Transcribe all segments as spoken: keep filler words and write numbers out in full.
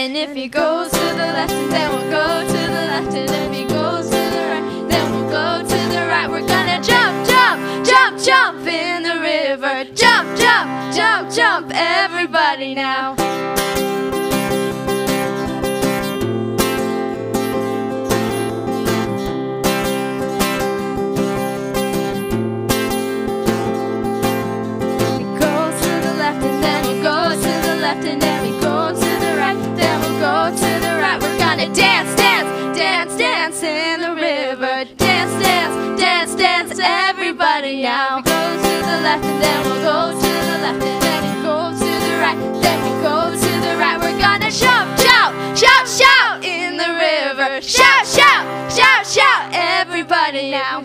And if he goes to the left, then we'll go to the left. And if he goes to the right, then we'll go to the right. We're gonna jump, jump, jump, jump in the river. Jump, jump, jump, jump, everybody now. And then we go to the right, then we'll go to the right. We're gonna dance, dance, dance, dance in the river. Dance, dance, dance, dance, everybody now. We go to the left, and then we'll go to the left, and then we go to the right, then we go to the right. We're gonna shout, shout, shout, shout in the river. Shout, shout, shout, shout, everybody now.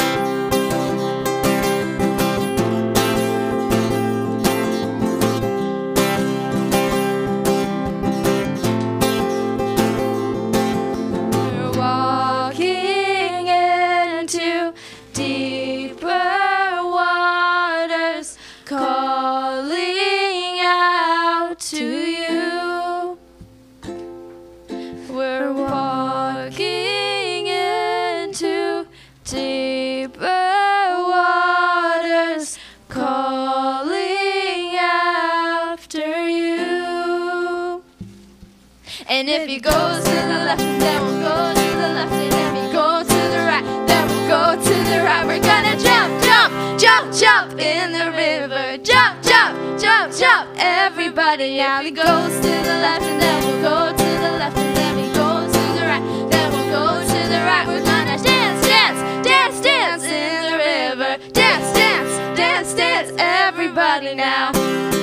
And if he goes to the left, then we'll go to the left. And if he goes to the right, then we'll go to the right. We're gonna jump, jump, jump, jump in the river. Jump, jump, jump, jump, everybody now. He goes to the left, and then we'll go to the left. And then he goes to the right, then we'll go to the right. We're gonna dance, dance, dance, dance in the river. Dance, dance, dance, dance, everybody now.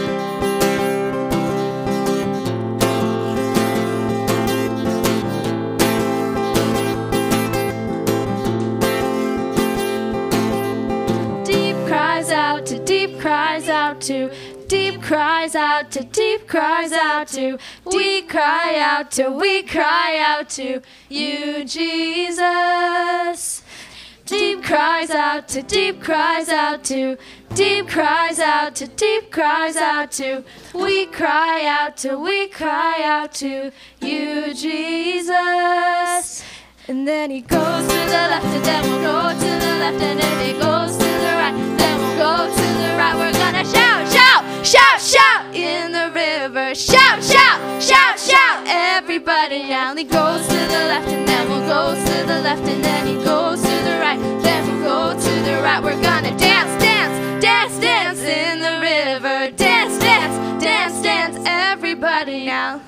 Deep cries out to, deep cries out to, deep cries out to, we cry out to, we cry out to you, Jesus. Deep cries out to, deep cries out to, deep cries out to, deep cries out to, we cry out to, we cry out to you, Jesus. And then he goes to the left, and then we'll go to the left, and then he goes to the right, then we'll go to the right. We're gonna shout, shout, shout, shout in the river. Shout, shout, shout, shout, everybody now. He goes to the left, and then we'll go to the left, and then he goes to the right, then we'll go to the right. We're gonna dance, dance, dance, dance in the river. Dance, dance, dance, dance, everybody now.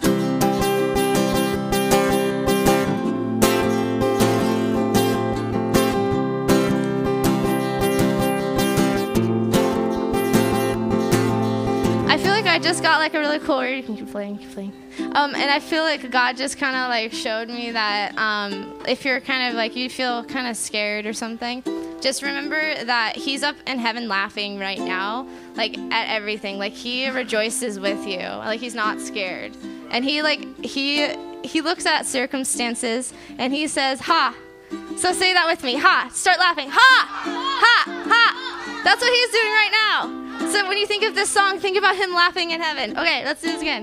I just got like a really cool word. You can keep playing, keep playing. Um, and I feel like God just kind of like showed me that um, if you're kind of like, you feel kind of scared or something, just remember that he's up in heaven laughing right now, like at everything. Like he rejoices with you. Like he's not scared. And he like, he, he looks at circumstances and he says, ha. So say that with me. Ha. Start laughing. Ha. Ha. Ha. That's what he's doing right now. So when you think of this song, think about him laughing in heaven. Okay, let's do this again.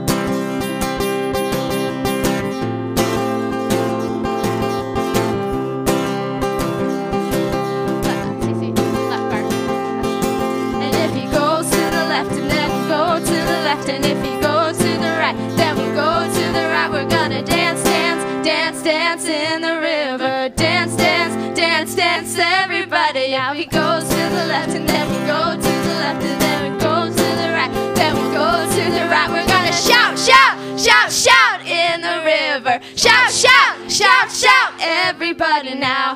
Left part. And if he goes to the left, and then we'll go to the left, and if he goes to the right, then we'll go to the right. We're gonna dance, dance, dance, dance in the river. Dance, dance, dance, dance, everybody. Now he goes to the left, and then we go to the left, and then we go to the right, then we'll go to the right. We're gonna shout, shout, shout, shout in the river. Shout, shout, shout, shout, everybody now.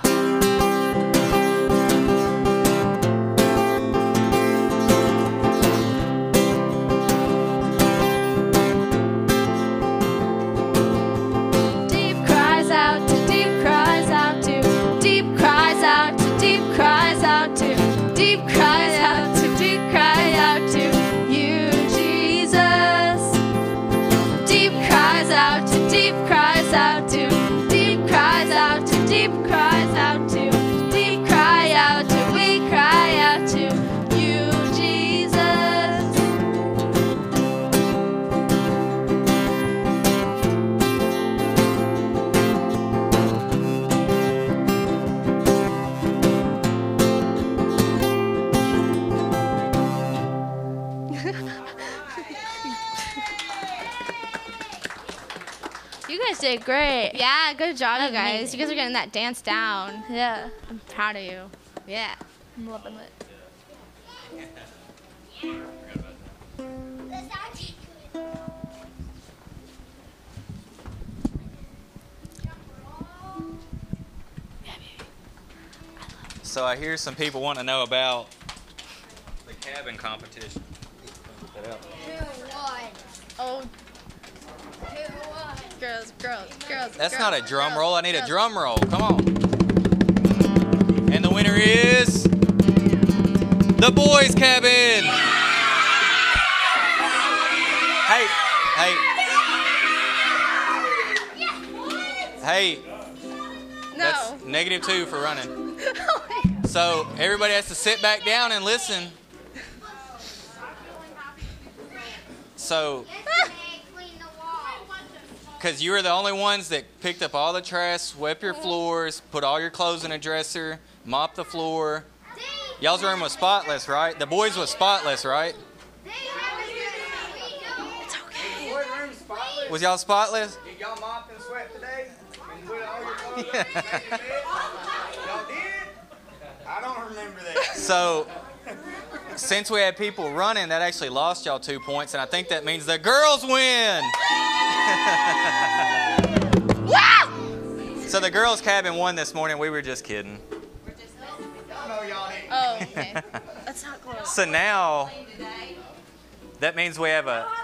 Deep cries out to, deep cries out to, deep cries out to, deep cries out to, deep cries out to, deep cry out to you, Jesus. Deep cries out to, deep cries out to, deep cries out to, deep cries out. You guys did great. Yeah, good job, you guys. Amazing. You guys are getting that dance down. Yeah. I'm proud of you. Yeah. I'm loving it. So I hear some people want to know about the cabin competition. Oh. Girls, girls, girls. That's girls, not a drum girls, roll. I need girls. a drum roll. Come on. And the winner is the boys' cabin. Hey, hey, hey. No. That's negative two for running. So everybody has to sit back down and listen. So, because you were the only ones that picked up all the trash, swept your floors, put all your clothes in a dresser, mopped the floor. Y'all's room was spotless, right? The boys was spotless, right? It's okay. Was y'all spotless? Did y'all mop and sweat today? And put all your clothes on the bed? Y'all did? I don't remember that. So, since we had people running, that actually lost y'all two points, and I think that means the girls win. So the girls' cabin won this morning. We were just kidding. No, y'all didn't. Oh, okay. That's not close. So now, that means we have a.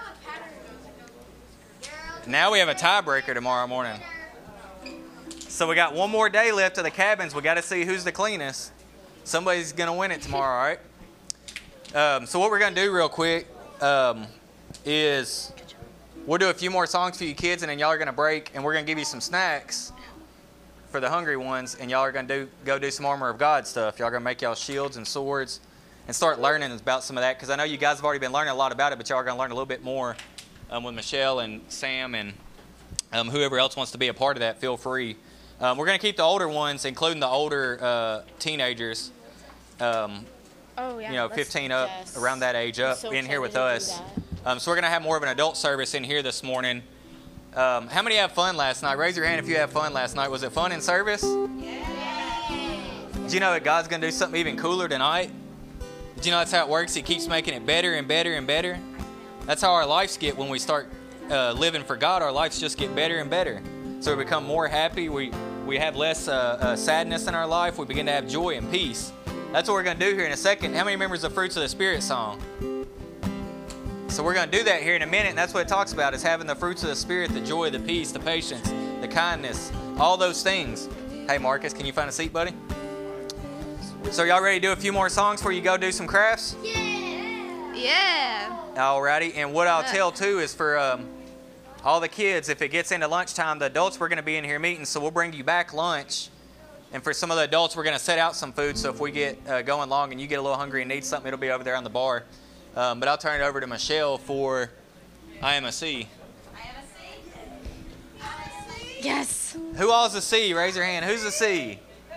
Now we have a tiebreaker tomorrow morning. So we got one more day left of the cabins. We got to see who's the cleanest. Somebody's gonna win it tomorrow, all right? Um, so what we're gonna do real quick um, is we'll do a few more songs for you kids, and then y'all are gonna break, and we're gonna give you some snacks for the hungry ones, and y'all are gonna do go do some Armor of God stuff. Y'all are gonna make y'all shields and swords, and start learning about some of that, because I know you guys have already been learning a lot about it, but y'all are gonna learn a little bit more um, with Michelle and Sam and um, whoever else wants to be a part of that. Feel free. Um, we're gonna keep the older ones, including the older uh, teenagers. Um, Oh, yeah. you know, let's- fifteen up, yes. around that age up, So in here with excited to us. do Um, so we're going to have more of an adult service in here this morning. Um, how many had fun last night? Raise your hand if you had fun last night. Was it fun in service? Yeah. Did you know that God's going to do something even cooler tonight? Did you know that's how it works? He keeps making it better and better and better. That's how our lives get when we start uh, living for God. Our lives just get better and better. So we become more happy. We, we have less uh, uh, sadness in our life. We begin to have joy and peace. That's what we're going to do here in a second. How many remembers the Fruits of the Spirit song? So we're going to do that here in a minute, and that's what it talks about, is having the fruits of the Spirit, the joy, the peace, the patience, the kindness, all those things. Hey, Marcus, can you find a seat, buddy? So y'all ready to do a few more songs before you go do some crafts? Yeah. Yeah. Alrighty, and what I'll tell, too, is for um, all the kids, if it gets into lunchtime, the adults, we're going to be in here meeting, so we'll bring you back lunch. And for some of the adults, we're going to set out some food, so if we get uh, going long and you get a little hungry and need something, it'll be over there on the bar. Um, but I'll turn it over to Michelle for I Am a C. I am a C. Yes. Who all's a C? Raise your hand. Who's a C?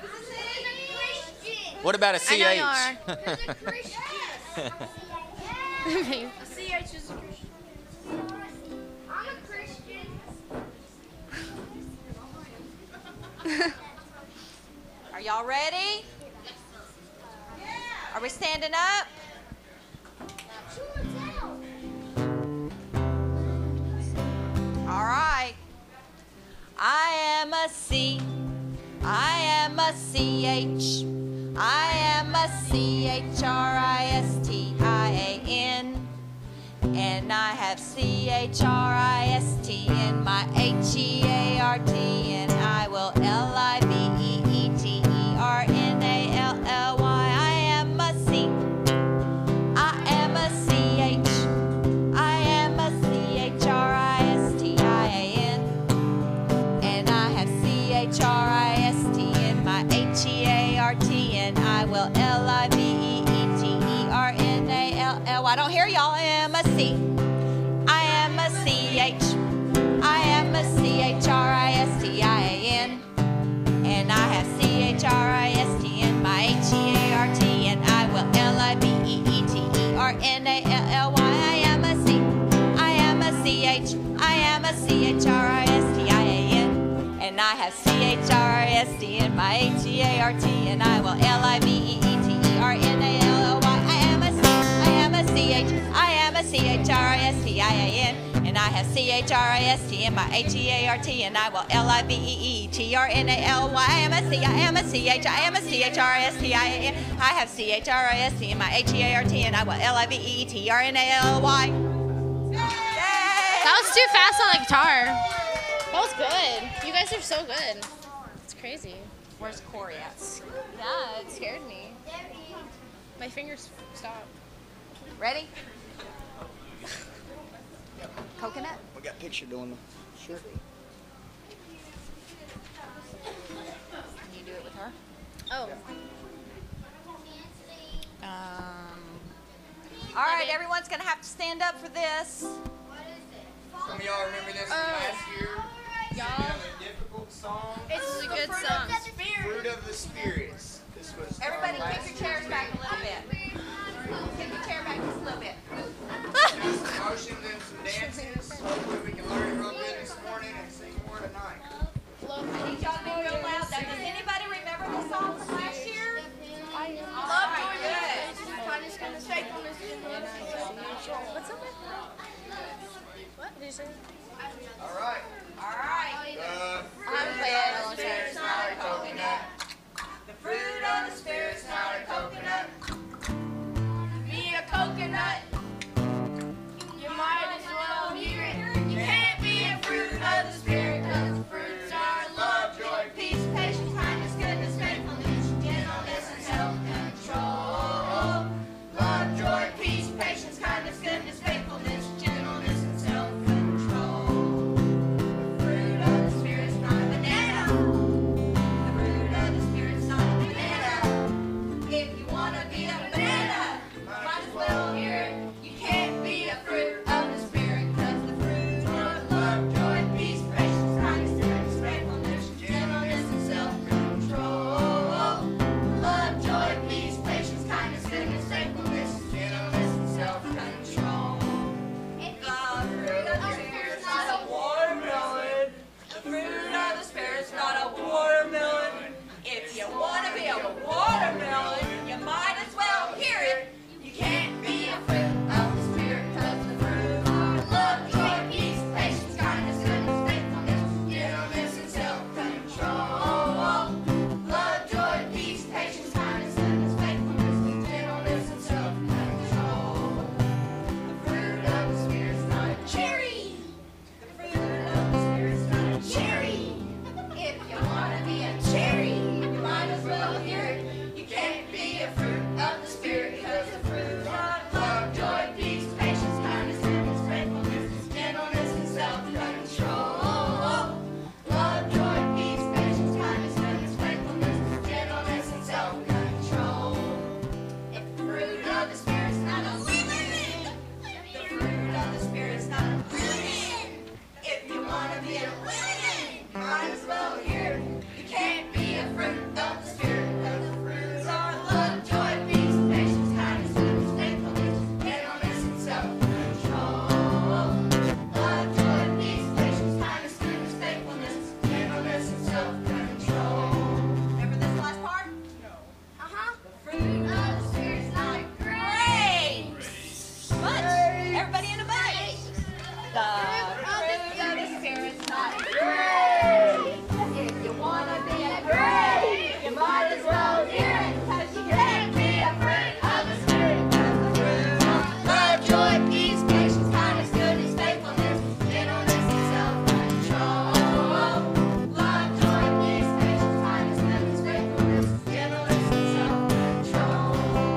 What about a C H? I know you are. A C H is a Christian. I'm a Christian. Are y'all ready? Are we standing up? All right. I am a C. I am a C H. I am a C H R I S T I A N. And I have C H R I S T in my H E A R T. And I will L I V E E T E R N A L L Y. I am a C. I am a C H. I am a C H R I S T I A N. And I have C H R I S T in my H E A R T. And I will L I V E E T E R N A L L Y. I don't hear y'all. I am a C. I am a C H. I am a C H R I S T I A N. And I have C H R I S T in my H E A R T. And I will L I V E E T E R N A L L Y. am a C H R I S T I A N, and I have C H R I S T in my H E A R T, and I will L I V E E T E R N A L L Y. I am a C, I am a C H, I am a C H R I S T I A N, and I have C H R I S T in my H E A R T, and I will L I V E E T R N A L Y. I am a C, I am a C H, I am a C H R I S T I A N. I have C H R I S T in my H E A R T, and I will L I V E E T R N A L Y. That was too fast on the guitar. That was good. You guys are so good. It's crazy. Where's Corey at? Yeah, it scared me. My fingers stopped. Ready? Coconut? We got a picture doing them. Sure. Can you do it with her? Oh. Um, all right, everyone's going to have to stand up for this. Some of y'all remember this from Uh, last year? y'all- Singing a difficult song. It's a good song. Fruit of the Spirits. This was Everybody from kick last your chairs back a little bit. Kick your chair back just a little bit. Some motions and some dances. Hopefully we can learn it real good this morning and sing more tonight. I need y'all to be real loud. Now, does anybody remember this song from last year? I Love right, good. What's up with What did you say? All right. All right. The I'm fruit playing of the Spirit's not a coconut. The fruit of the Spirit's not a coconut. Be a coconut. You might as well hear it. You can't be a fruit of the Spirit, 'cause the fruits are love, joy, peace, patience, kindness, goodness, faithfulness, gentleness, and self-control. Love, joy, peace, patience, kindness, goodness, faithfulness, gentleness, and self-control. The fruit of the Spirit's not a banana. The fruit of the Spirit's not a banana. If you want to be a banana, might as well hear it. You can't be a fruit of the Spirit, 'cause the fruits are love, joy, peace, patience, kindness, goodness, faithfulness, gentleness, and self-control. Love, joy, peace, patience, kindness, goodness, faithfulness, gentleness, and self-control. The fruit of the Spirit's not a watermelon. The fruit of the Spirit's not a watermelon. If you want to be a watermelon, you might as well hear it. You can't be a fruit of the Spirit, 'cause the fruit are love, joy, peace, patience, kindness, goodness, faithfulness, gentleness, and self-control. Love, joy, peace, patience, kindness, goodness, faithfulness, gentleness, and self-control. The fruit of the Spirit's not a cherry. The fruit of the Spirit's not a cherry. If you want to be a cherry, you might as well hear it. You can't be a fruit of the Spirit, 'cause the fruit are love, joy, peace, patience, kindness, goodness, faithfulness, gentleness, and self-control. Love, joy, peace, patience, kindness, goodness, faithfulness, gentleness, and self-control. If the fruit of the Spirit's not a lemon, the fruit of the Spirit's not a lemon. If you want to be a lemon, might as well hear it. You can't be a fruit of the Spirit, 'cause the fruits are love, joy, peace, patience, kindness, goodness, faithfulness, gentleness, and self-control. Love, joy, peace, patience, kindness, goodness, faithfulness, gentleness, and self-control. Remember this last part? Uh-huh. The fruit of the Spirit's not grapes. Bunch. Everybody in a bunch. The fruit of the Spirit's not grapes. If you want to be a grape, you might as well hear it, 'cause you can't be a fruit of the Spirit, 'cause the fruit are love, joy, peace, patience, kindness, goodness, faithfulness, gentleness, and self-control. Love, joy, peace, patience, kindness, goodness, faithfulness, gentleness, and self-control.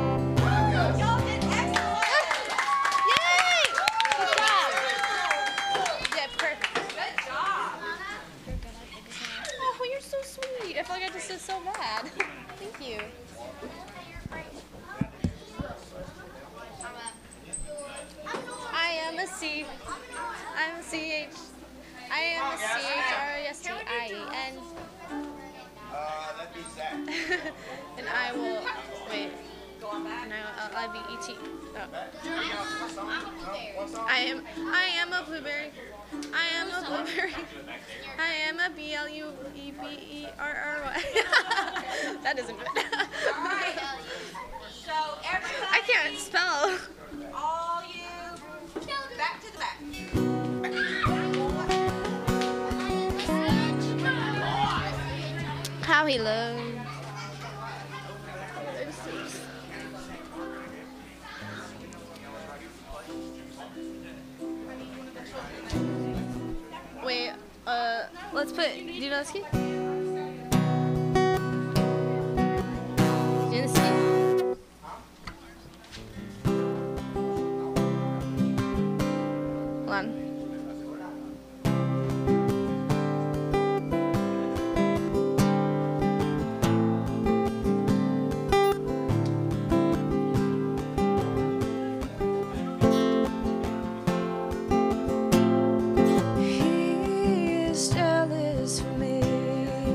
Y'all did excellent. Yay! Good job. Yeah, perfect. Good job. Oh, you're so sweet. I feel like I just did so bad. Thank you. I am a C. I'm a C H. I am a C H R I S T I E N. Uh, that'd be Zach. And I will, wait. And I will L I V E T. Oh. What song? No, what song? I am, I am a blueberry. I am a blueberry. I am a B L U E B E R R Y. That isn't good. All right. So everybody. I can't spell. All you. Back to the back. How he loves. Wait, uh, let's put, do you know the ski? Do you know the ski? Hold on. He is jealous for me.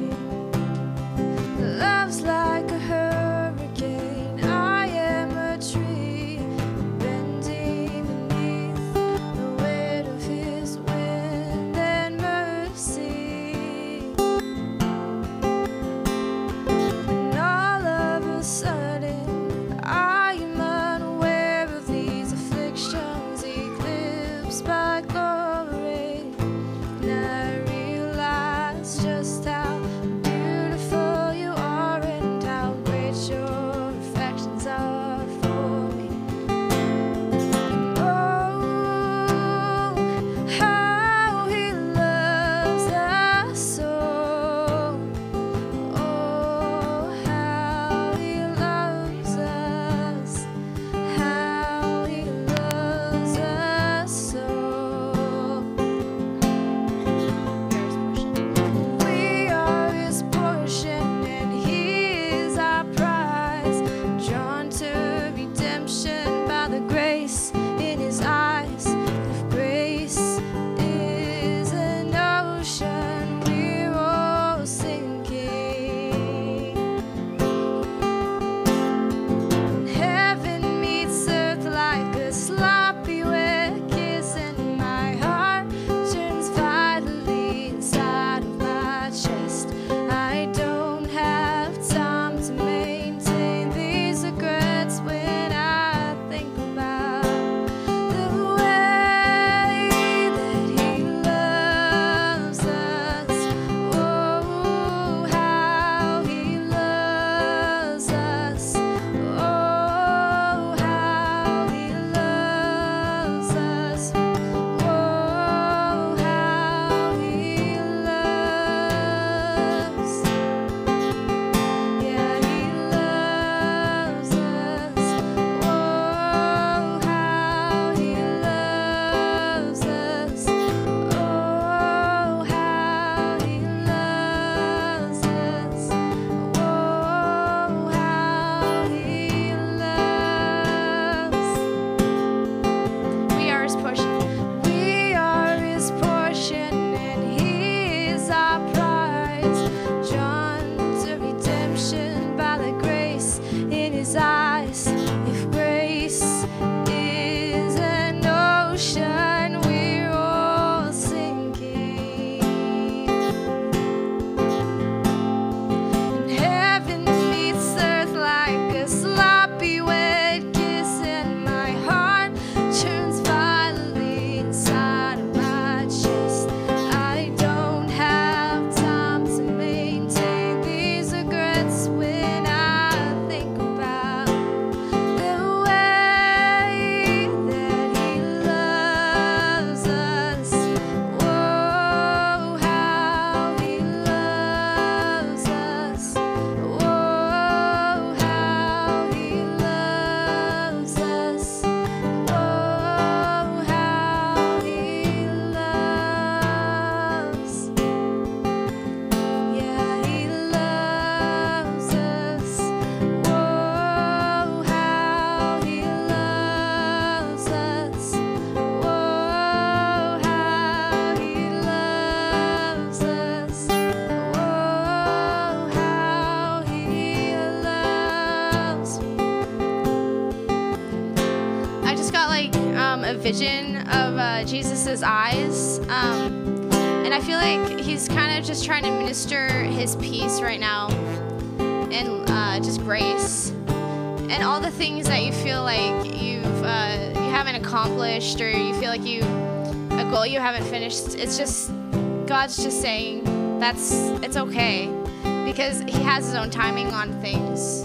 um, a vision of uh, Jesus's eyes, um, and I feel like he's kind of just trying to minister his peace right now, and uh, just grace, and all the things that you feel like you've uh, you haven't accomplished, or you feel like you a goal you haven't finished. It's just God's just saying that's it's okay, because he has his own timing on things.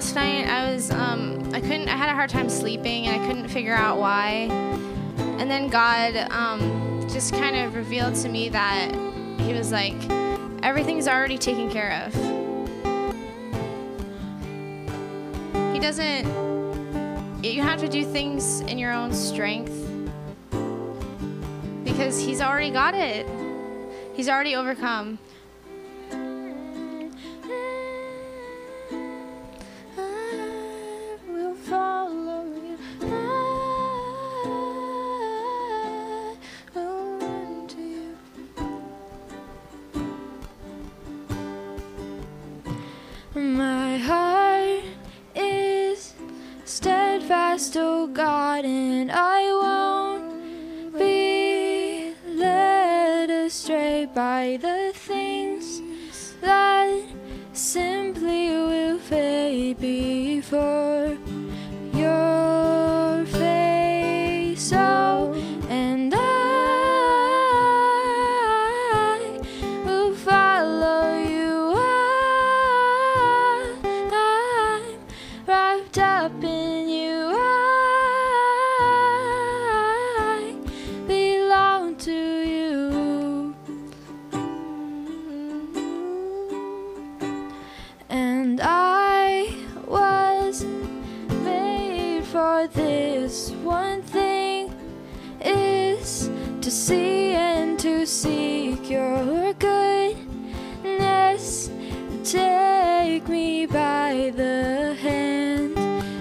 last night, I was, um, I couldn't, I had a hard time sleeping, and I couldn't figure out why. And then God um, just kind of revealed to me that He was like, everything's already taken care of. He doesn't, you don't have to do things in your own strength, because He's already got it. He's already overcome. My heart is steadfast, O God, and I won't be led astray by the things that simply will fade before your face. Oh, and I will follow you. I'm wrapped up in you. I belong to you. And I was made for this. One thing is to see and to seek your goodness. Take me by the hand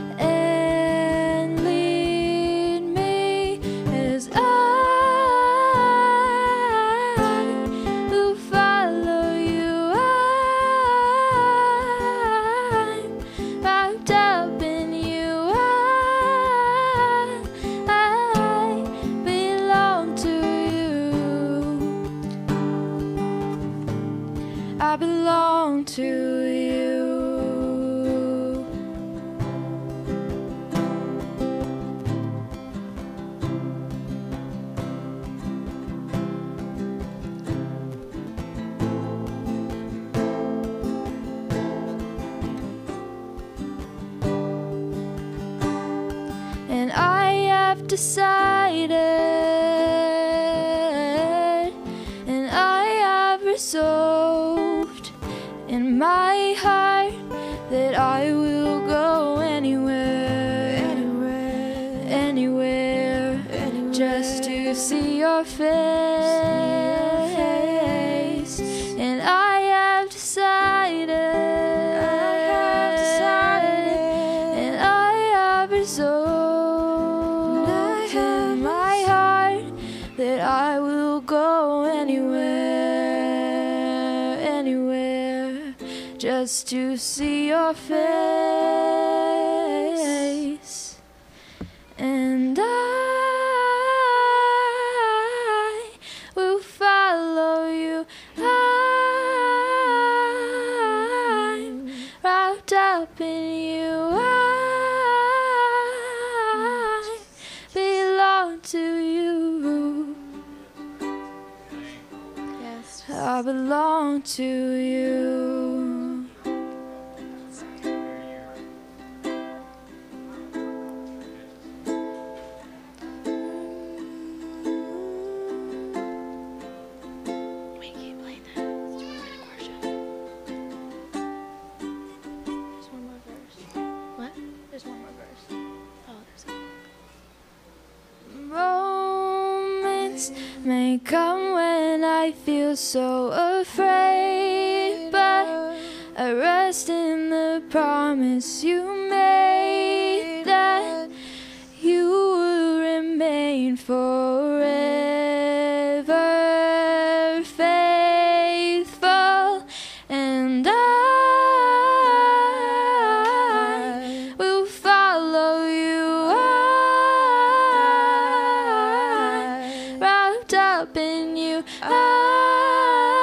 and lead me as I will follow you. I'm wrapped up in you. I, I belong to you. I belong to you. And I have decided, and I have resolved in my heart that I will go anywhere, anywhere, anywhere, anywhere, just to see your face. And I have decided, I have decided, and I have resolved in my heart that I will go anywhere, anywhere, just to see your face. And I will follow you. I'm wrapped up in you. I belong to you. Yes. I belong to you. We keep playing that. It's dramatic worship. There's one more verse. What? There's one more verse. Oh, there's Moments may come when I feel so afraid, but I rest in the promise you made that you will remain forever faithful. And I will follow you. I'm wrapped up in you.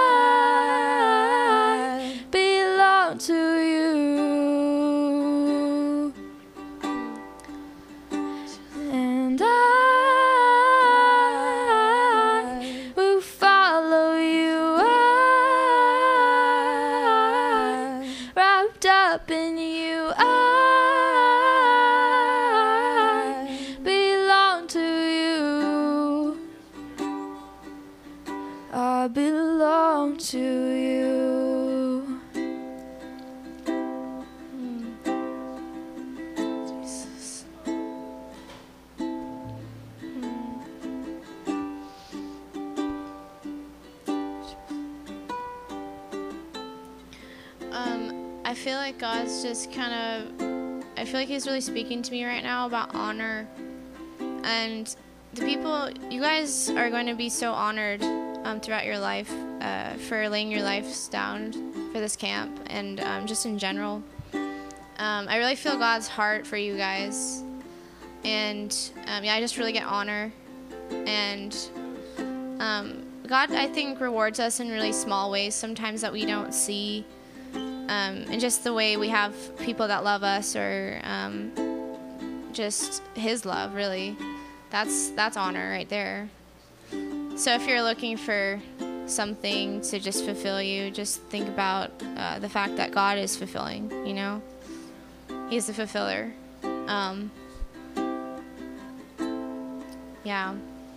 I belong to you. out to you. Jesus. Um, I feel like God's just kind of, I feel like He's really speaking to me right now about honor. And the people, you guys are going to be so honored um, throughout your life uh, for laying your lives down for this camp and um, just in general. Um, I really feel God's heart for you guys. And um, yeah, I just really get honor. And um, God, I think, rewards us in really small ways sometimes that we don't see. Um, and just the way we have people that love us, or um, just His love, really. That's that's honor right there. So if you're looking for something to just fulfill you, just think about uh, the fact that God is fulfilling, you know? He's the fulfiller. Um, yeah.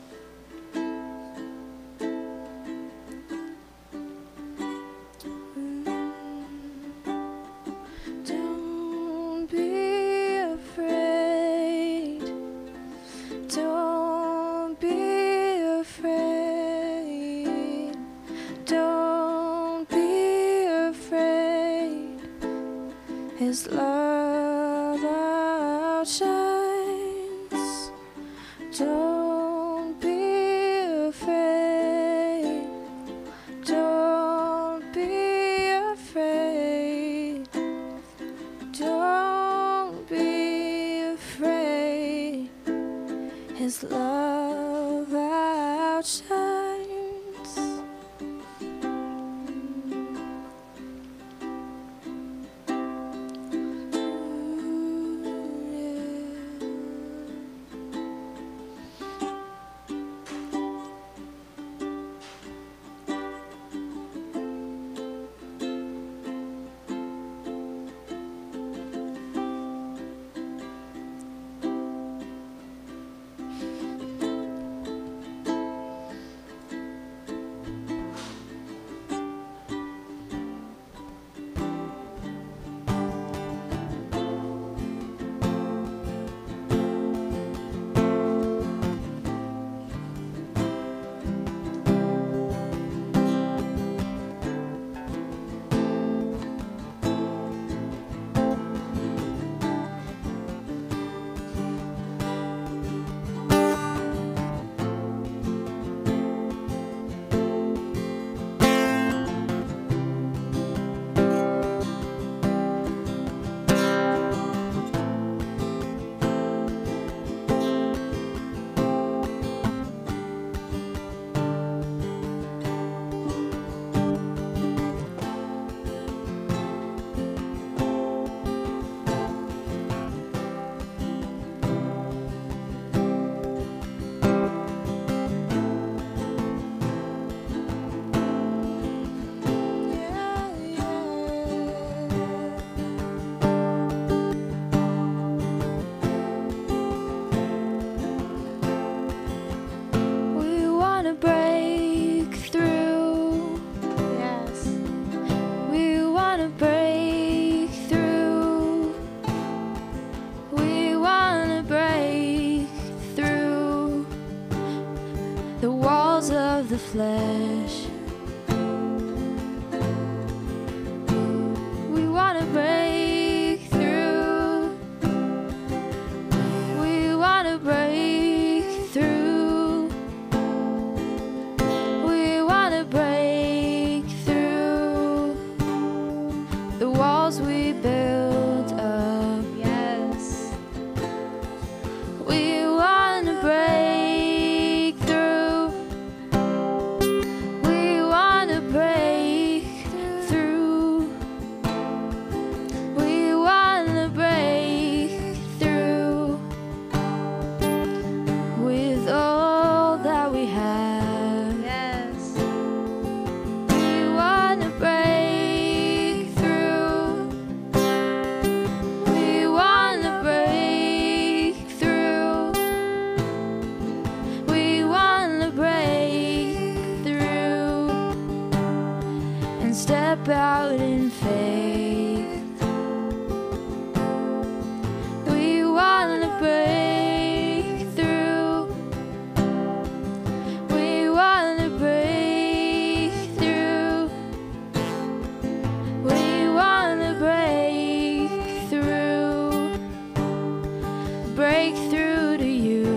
Don't be afraid. Don't be afraid. Don't be afraid. His love outshines. Don't be afraid. Don't be afraid. Don't be afraid. His love outshines. The flesh. We want to break through. We want to break through. We want to break through the walls we build up. Yes. We want to break through. We break through to you.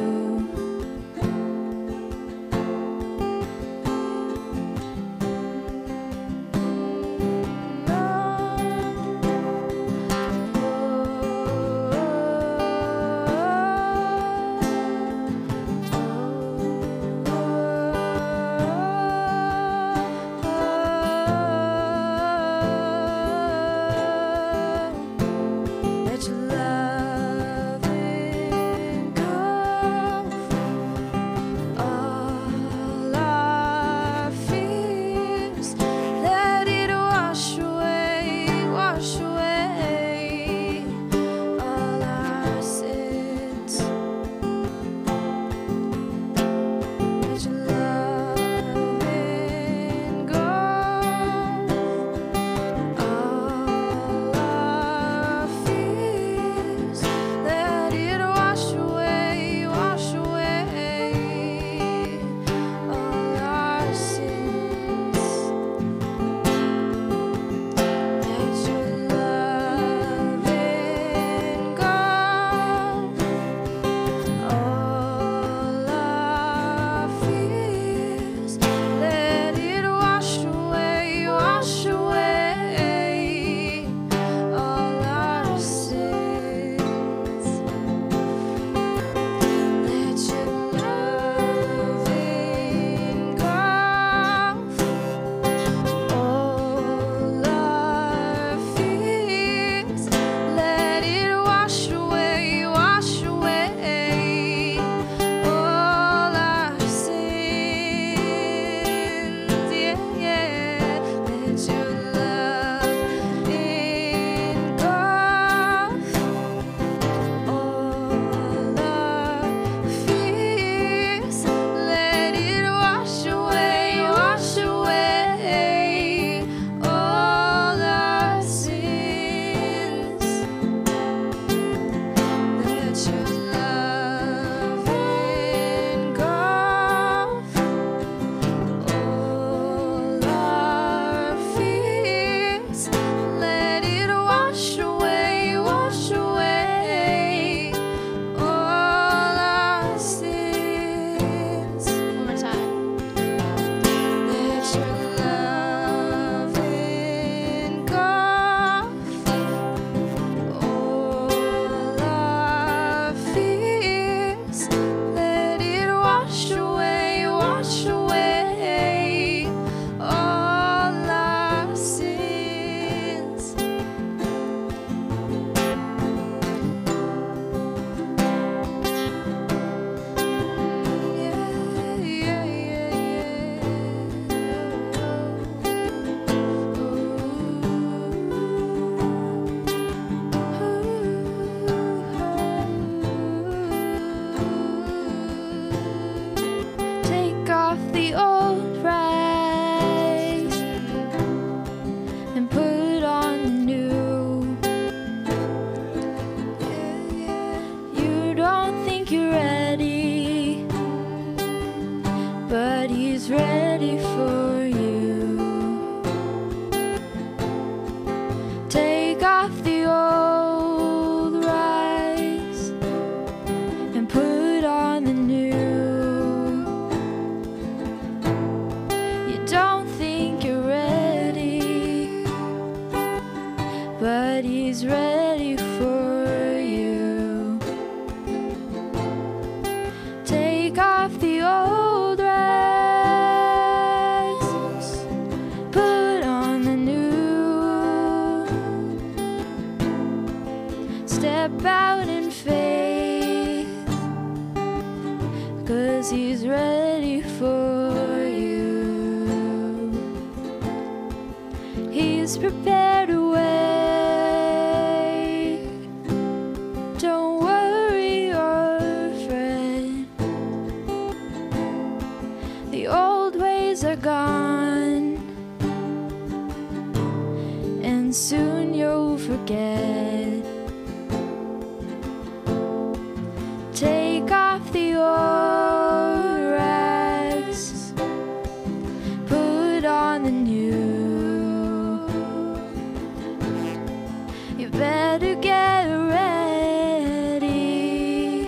You better get ready.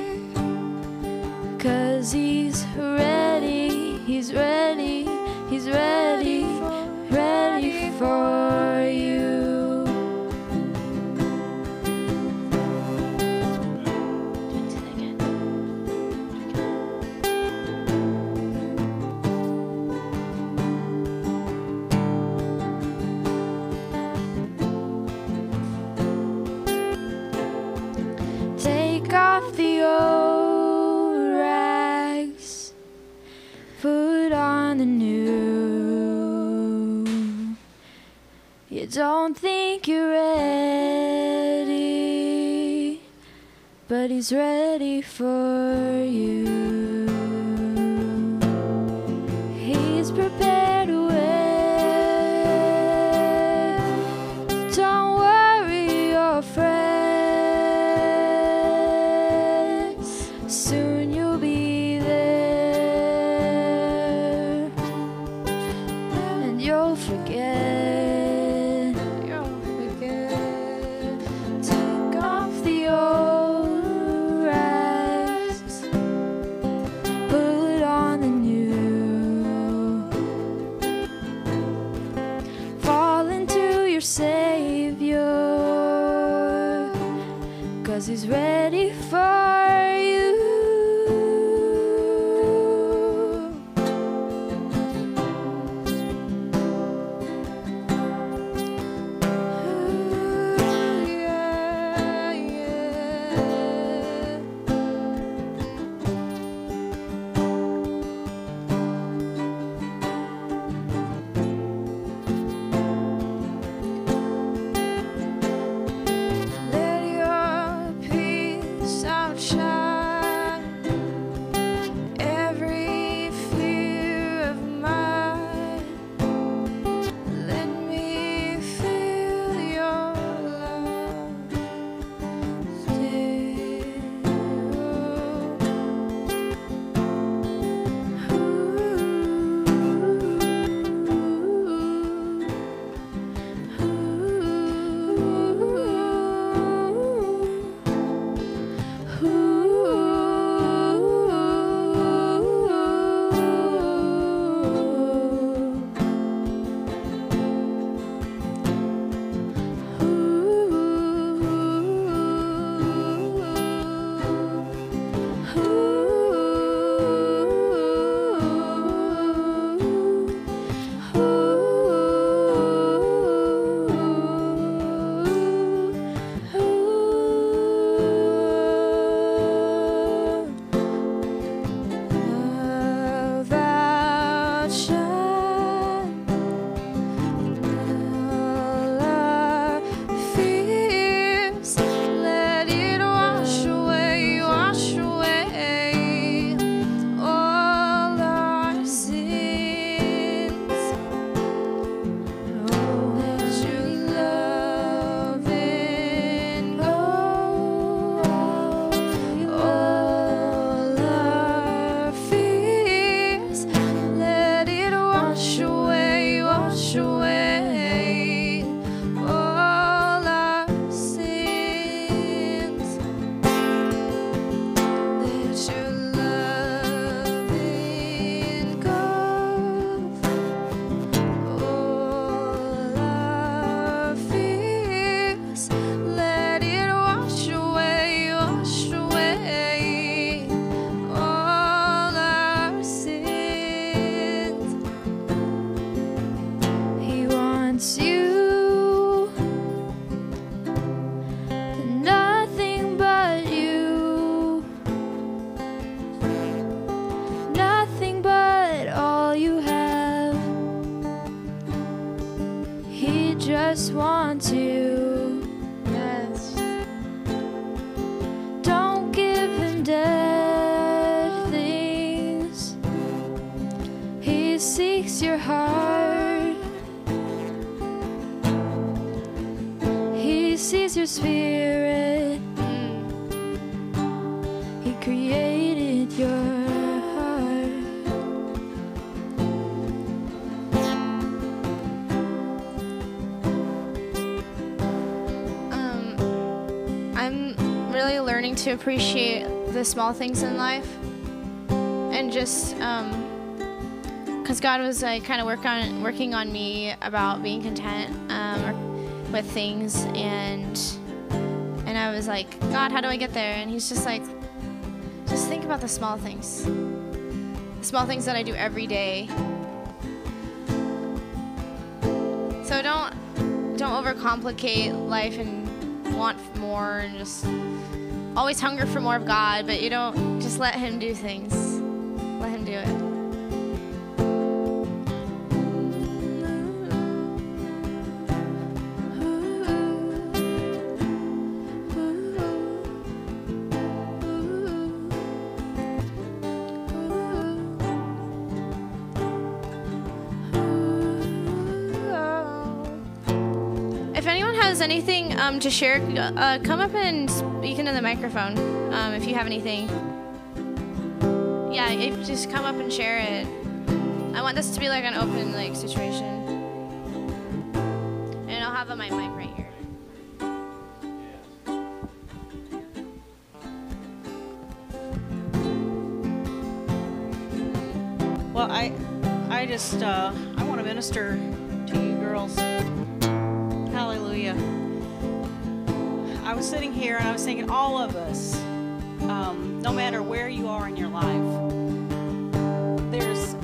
the old rags, put on the new. You don't think you're ready, but he's ready for you. He's prepared a way. Don't worry or fret, soon you'll be there, and you'll forget, you'll forget. Take off the old rags, put on the new. Fall into your Savior, 'cause he's ready for you. Ooh, yeah, yeah. Let your peace outshine every fear of mine. Let me feel your love Love outshine all our fears. Let it wash away, wash away all our sins. Oh, let your love engulf all our fears. Let it wash away, wash away all our sins. Let your love engulf all our fears. Let it wash away, wash away all our sins. He wants you, nothing but you, nothing but all you have. He just wants you. Yes. Don't give him dead things. He seeks your heart. He sees your spirit. He created your heart. Um, I'm really learning to appreciate the small things in life, and just um, because God was like kind of work on working on me about being content um, or with things, and and I was like, God, how do I get there? And He's just like, just think about the small things, the small things that I do every day. So don't don't overcomplicate life and want more, and just always hunger for more of God, but you don't just let him do things. Let him do it. Anything um, to share, uh, come up and speak into the microphone um, if you have anything. Yeah, if, just come up and share it. I want this to be like an open like situation. And I'll have my mic right here. Well, I, I just, uh, I want to minister to you girls. Hallelujah. I was sitting here and I was thinking, all of us, um, no matter where you are in your life, there's,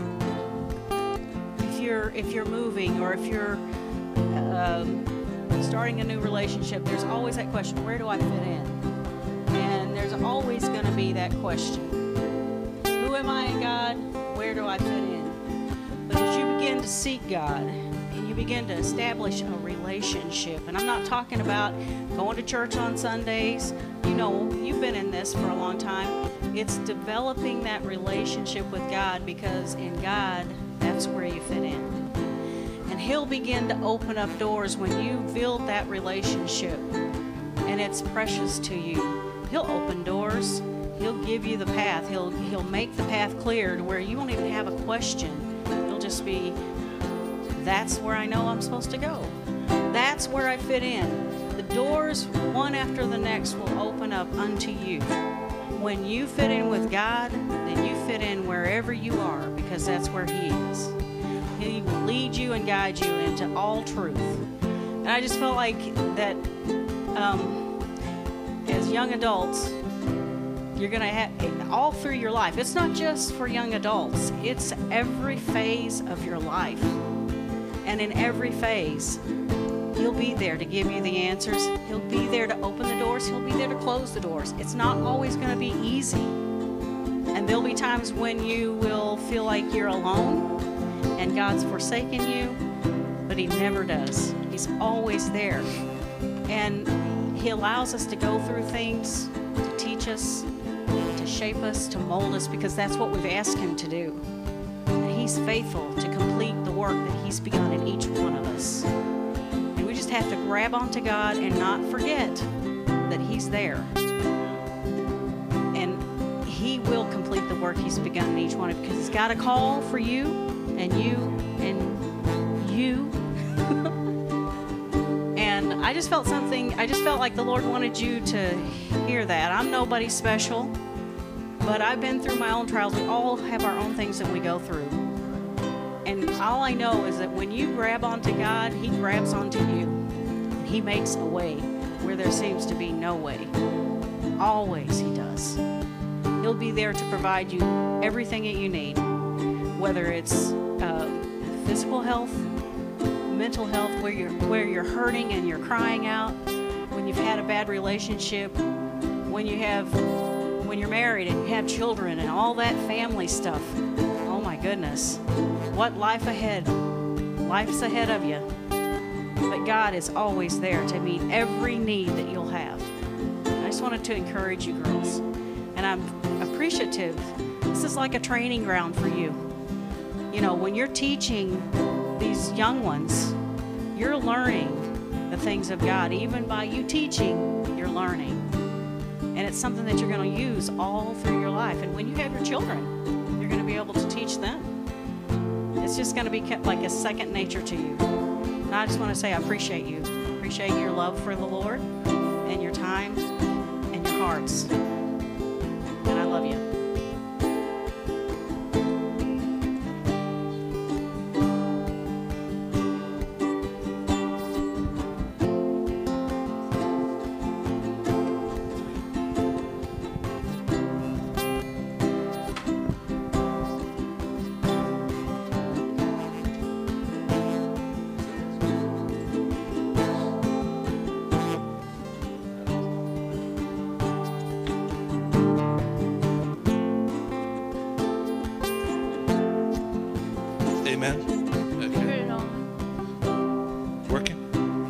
if you're if you're moving or if you're um, starting a new relationship, there's always that question, where do I fit in? And there's always going to be that question. Who am I in God? Where do I fit in? But as you begin to seek God, you begin to establish a relationship. And I'm not talking about going to church on Sundays. You know, you've been in this for a long time. It's developing that relationship with God, because in God, that's where you fit in. And he'll begin to open up doors when you build that relationship and it's precious to you. He'll open doors. He'll give you the path. He'll, he'll make the path clear to where you won't even have a question. It'll just be, that's where I know I'm supposed to go. That's where I fit in. The doors, one after the next, will open up unto you. When you fit in with God, then you fit in wherever you are, because that's where he is. He will lead you and guide you into all truth. And I just felt like that um, as young adults, you're going to have, all through your life, it's not just for young adults, it's every phase of your life. And in every phase, he'll be there to give you the answers. He'll be there to open the doors. He'll be there to close the doors. It's not always going to be easy. And there'll be times when you will feel like you're alone and God's forsaken you, but he never does. He's always there. And he allows us to go through things to teach us, to shape us, to mold us, because that's what we've asked him to do. He's faithful to complete the work that he's begun in each one of us. And we just have to grab onto God and not forget that he's there. And he will complete the work he's begun in each one of us, because he's got a call for you and you and you. And I just felt something, I just felt like the Lord wanted you to hear that. I'm nobody special, but I've been through my own trials. We all have our own things that we go through. And all I know is that when you grab onto God, he grabs onto you. He makes a way where there seems to be no way. Always he does. He'll be there to provide you everything that you need, whether it's uh, physical health, mental health, where you're, where you're hurting and you're crying out, when you've had a bad relationship, when you have, when you're married and you have children and all that family stuff. Oh my goodness. What life ahead. Life's ahead of you. But God is always there to meet every need that you'll have. I just wanted to encourage you girls. And I'm appreciative. This is like a training ground for you. You know, when you're teaching these young ones, you're learning the things of God. Even by you teaching, you're learning. And it's something that you're going to use all through your life. And when you have your children, you're going to be able to teach them. It's just going to be kept like a second nature to you. And I just want to say I appreciate you. Appreciate your love for the Lord and your time and your hearts. And I love you. Amen? Okay. Working?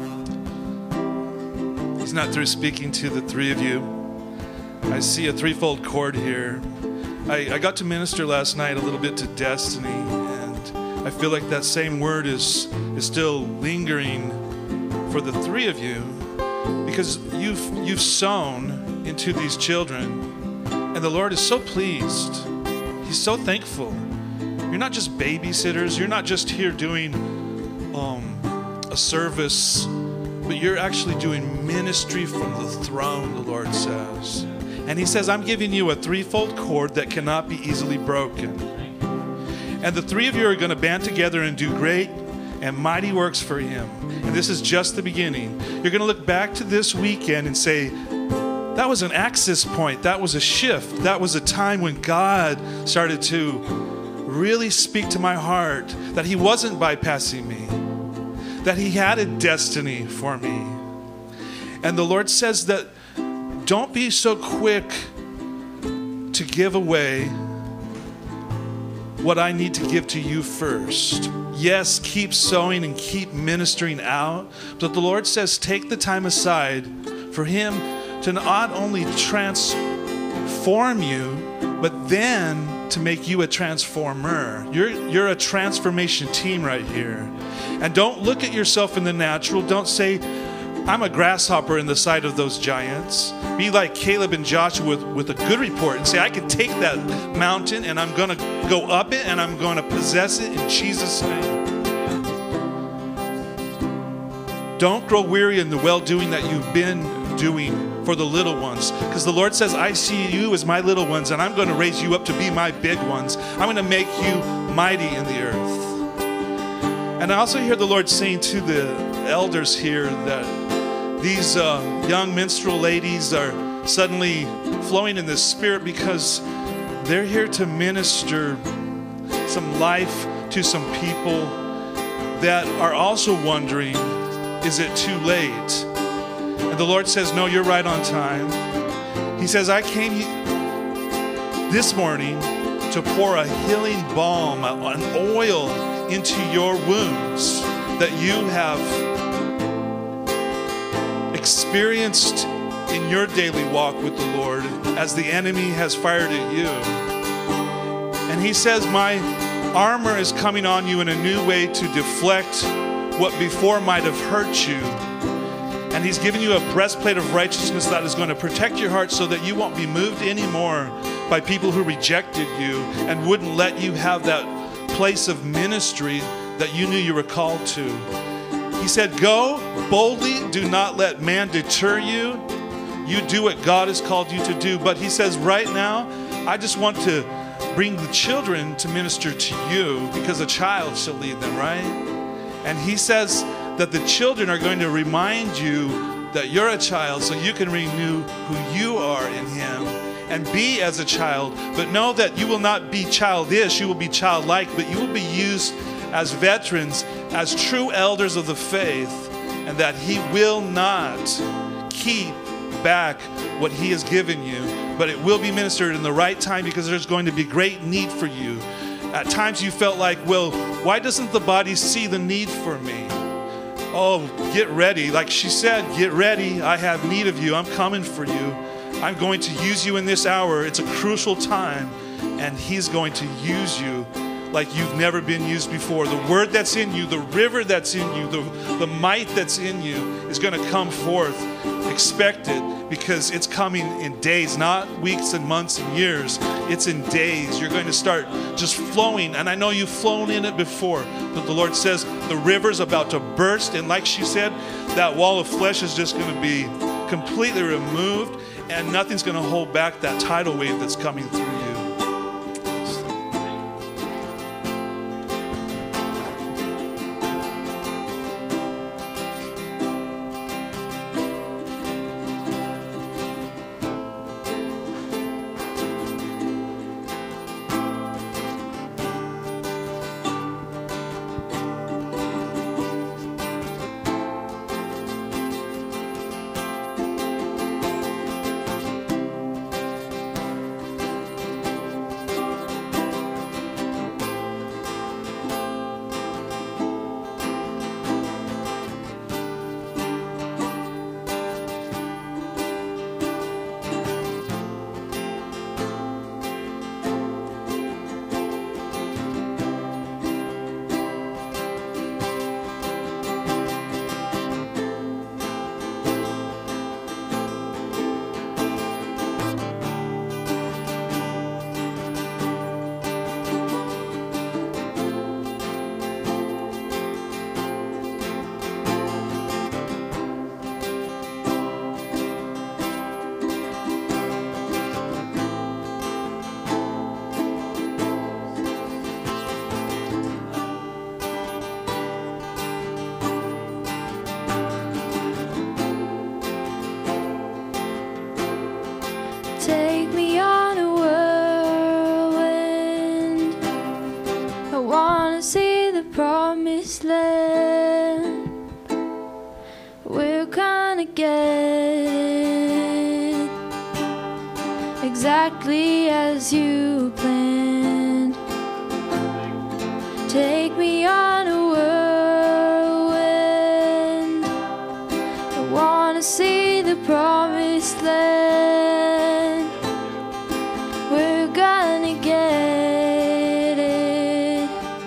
He's not through speaking to the three of you. I see a threefold cord here. I, I got to minister last night a little bit to Destiny, and I feel like that same word is, is still lingering for the three of you, because you've, you've sown into these children, and the Lord is so pleased. He's so thankful. You're not just babysitters. You're not just here doing um, a service, but you're actually doing ministry from the throne, the Lord says. And he says, I'm giving you a threefold cord that cannot be easily broken. And the three of you are going to band together and do great and mighty works for him. And this is just the beginning. You're going to look back to this weekend and say, that was an access point. That was a shift. That was a time when God started to really speak to my heart that he wasn't bypassing me, that he had a destiny for me. And the Lord says that don't be so quick to give away what I need to give to you first. Yes, keep sowing and keep ministering out, but the Lord says take the time aside for him to not only transform you, but then to make you a transformer. You're, you're a transformation team right here. And don't look at yourself in the natural. Don't say, I'm a grasshopper in the sight of those giants. Be like Caleb and Joshua with, with a good report and say, I can take that mountain and I'm going to go up it and I'm going to possess it in Jesus' name. Don't grow weary in the well-doing that you've been doing for the little ones, because the Lord says, I see you as my little ones and I'm going to raise you up to be my big ones. I'm going to make you mighty in the earth. And I also hear the Lord saying to the elders here that these uh, young minstrel ladies are suddenly flowing in the Spirit because they're here to minister some life to some people that are also wondering, is it too late? And the Lord says, no, you're right on time. He says, I came this morning to pour a healing balm, an oil into your wounds that you have experienced in your daily walk with the Lord as the enemy has fired at you. And he says, my armor is coming on you in a new way to deflect what before might have hurt you. And he's given you a breastplate of righteousness that is going to protect your heart so that you won't be moved anymore by people who rejected you and wouldn't let you have that place of ministry that you knew you were called to. He said, go boldly, do not let man deter you. You do what God has called you to do. But he says, right now, I just want to bring the children to minister to you because a child shall lead them, right? And he says that the children are going to remind you that you're a child so you can renew who you are in him and be as a child. But know that you will not be childish, you will be childlike, but you will be used as veterans, as true elders of the faith, and that he will not keep back what he has given you, but it will be ministered in the right time because there's going to be great need for you. At times you felt like, well, why doesn't the body see the need for me? Oh, get ready. Like she said, get ready. I have need of you. I'm coming for you. I'm going to use you in this hour. It's a crucial time, and he's going to use you like you've never been used before. The word that's in you, the river that's in you, the, the might that's in you is going to come forth. Expect it, because it's coming in days, not weeks and months and years. It's in days. You're going to start just flowing. And I know you've flown in it before, but the Lord says the river's about to burst. And like she said, that wall of flesh is just going to be completely removed, and nothing's going to hold back that tidal wave that's coming through you. exactly as you planned. Take me on a whirlwind. I want to see the promised land. We're gonna get it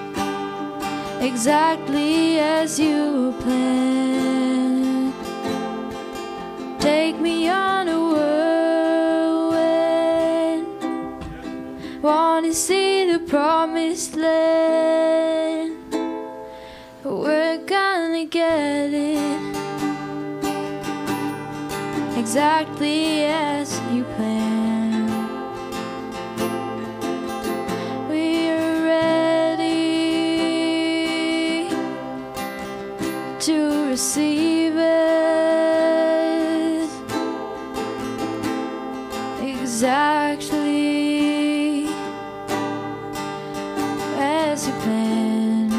exactly as you planned. Take me on a whirlwind. Want to see the promised land. We're gonna get it exactly as you planned. We're ready to receive it exactly as you planned.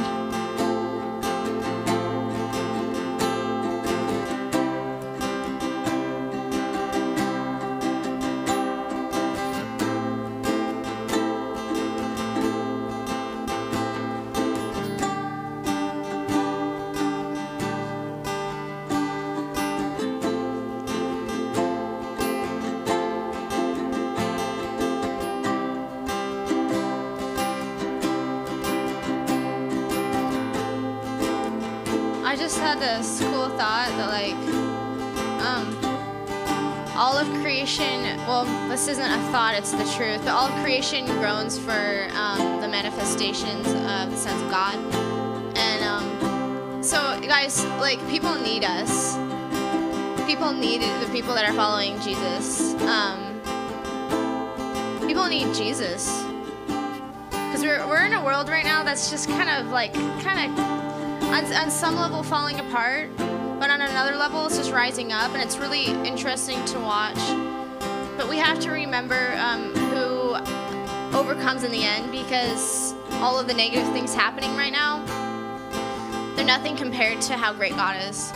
I just had this cool thought that like um, all of creation, well, this isn't a thought, it's the truth, but all of creation groans for um, the manifestations of the sons of God. And um, so, guys, like, people need us. People need the people that are following Jesus. Um, people need Jesus. Because we're, we're in a world right now that's just kind of like, kind of, On, on some level falling apart, but on another level it's just rising up, and it's really interesting to watch. But we have to remember um, who overcomes in the end, because all of the negative things happening right now, they're nothing compared to how great God is.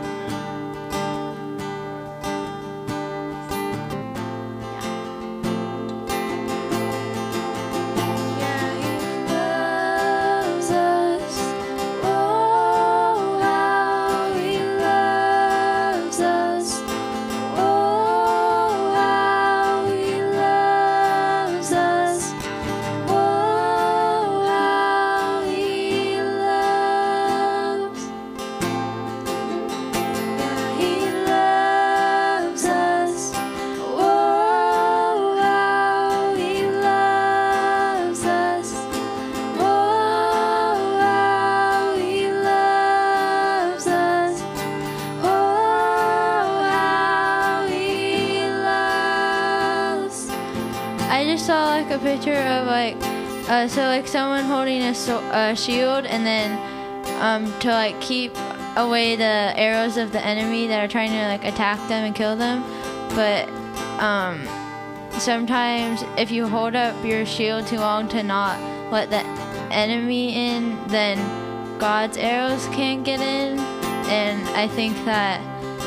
A picture of like uh, so like someone holding a so, uh, shield, and then um, to like keep away the arrows of the enemy that are trying to like attack them and kill them. But um, sometimes if you hold up your shield too long to not let the enemy in, then God's arrows can't get in. And I think that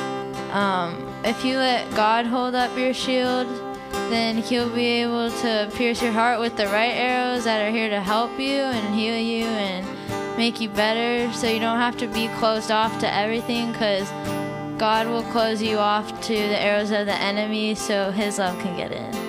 um, if you let God hold up your shield, then he'll be able to pierce your heart with the right arrows that are here to help you and heal you and make you better, so you don't have to be closed off to everything, because God will close you off to the arrows of the enemy so his love can get in.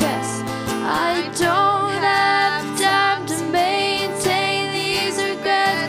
I don't have time to maintain these regrets.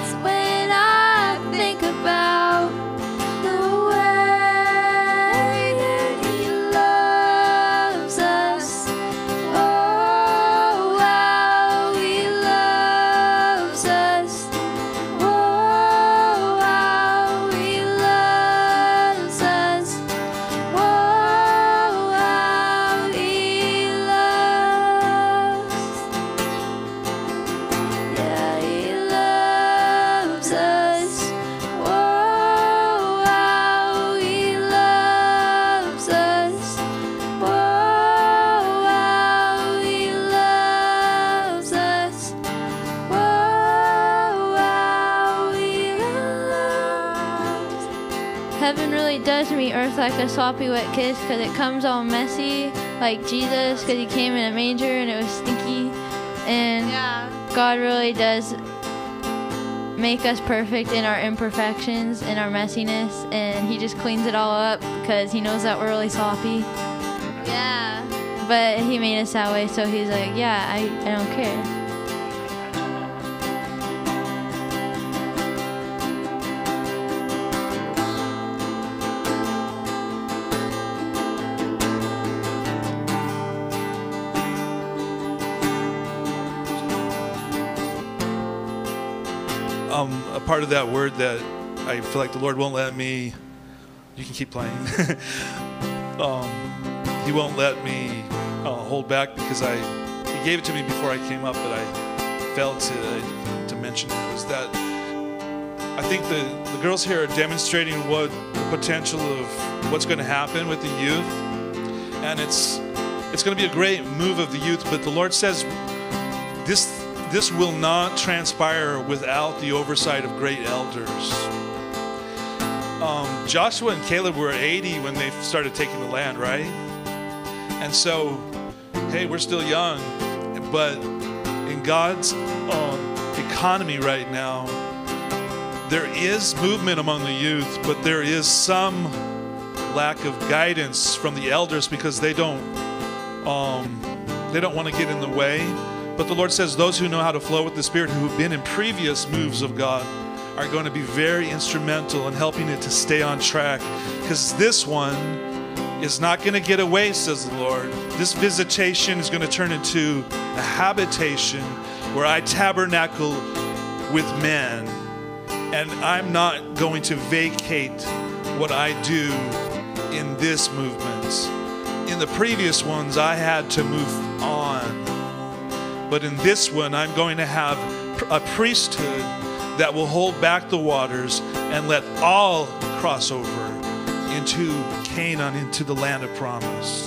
heaven really does meet earth like a sloppy wet kiss, because it comes all messy like Jesus, because he came in a manger and it was stinky. And Yeah. God really does make us perfect in our imperfections and our messiness, and he just cleans it all up because he knows that we're really sloppy. Yeah. But he made us that way, so he's like, yeah, I, I don't care. Um, a part of that word that I feel like the Lord won't let me, you can keep playing. um, he won't let me uh, hold back because I, he gave it to me before I came up, but I failed to, to mention it, was that I think the, the girls here are demonstrating what the potential of what's going to happen with the youth. And it's, it's going to be a great move of the youth, but the Lord says this This will not transpire without the oversight of great elders. Um, Joshua and Caleb were eighty when they started taking the land, right? And so, hey, we're still young, but in God's um, economy right now, there is movement among the youth, but there is some lack of guidance from the elders because they don't, um, they don't want to get in the way. But the Lord says those who know how to flow with the Spirit, who have been in previous moves of God, are going to be very instrumental in helping it to stay on track. Because this one is not going to get away, says the Lord. This visitation is going to turn into a habitation where I tabernacle with men. And I'm not going to vacate what I do in this movement. In the previous ones, I had to move on. But in this one, I'm going to have a priesthood that will hold back the waters and let all cross over into Canaan, into the land of promise.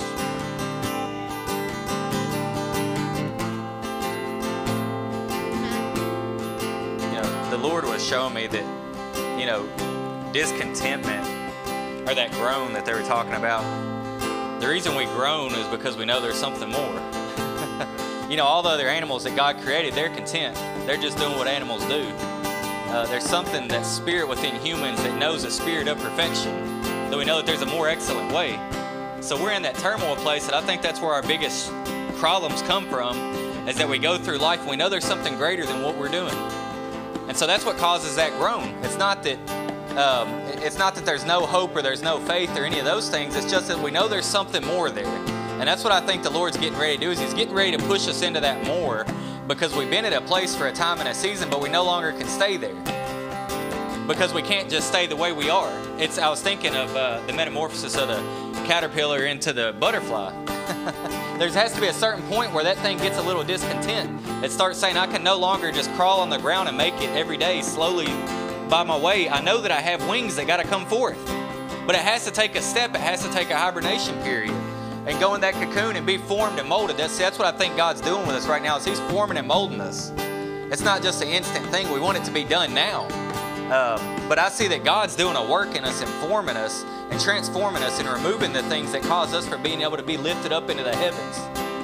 You know, the Lord was showing me that, you know, discontentment, or that groan that they were talking about, the reason we groan is because we know there's something more. You know, all the other animals that God created, they're content. They're just doing what animals do. Uh, there's something, that spirit within humans that knows a spirit of perfection, that we know that there's a more excellent way. So we're in that turmoil place, and I think that's where our biggest problems come from, is that we go through life and we know there's something greater than what we're doing. And so that's what causes that groan. It's not that um, it's not that there's no hope or there's no faith or any of those things. It's just that we know there's something more there. And that's what I think the Lord's getting ready to do, is he's getting ready to push us into that more, because we've been at a place for a time and a season, but we no longer can stay there. Because we can't just stay the way we are. It's, I was thinking of uh, the metamorphosis of the caterpillar into the butterfly. There has to be a certain point where that thing gets a little discontent. It starts saying, I can no longer just crawl on the ground and make it every day slowly by my way. I know that I have wings that got to come forth. But it has to take a step. It has to take a hibernation period. And go in that cocoon and be formed and molded. That's, that's what I think God's doing with us right now, is he's forming and molding us. It's not just an instant thing. We want it to be done now. Um, but I see that God's doing a work in us and forming us and transforming us and removing the things that cause us from being able to be lifted up into the heavens.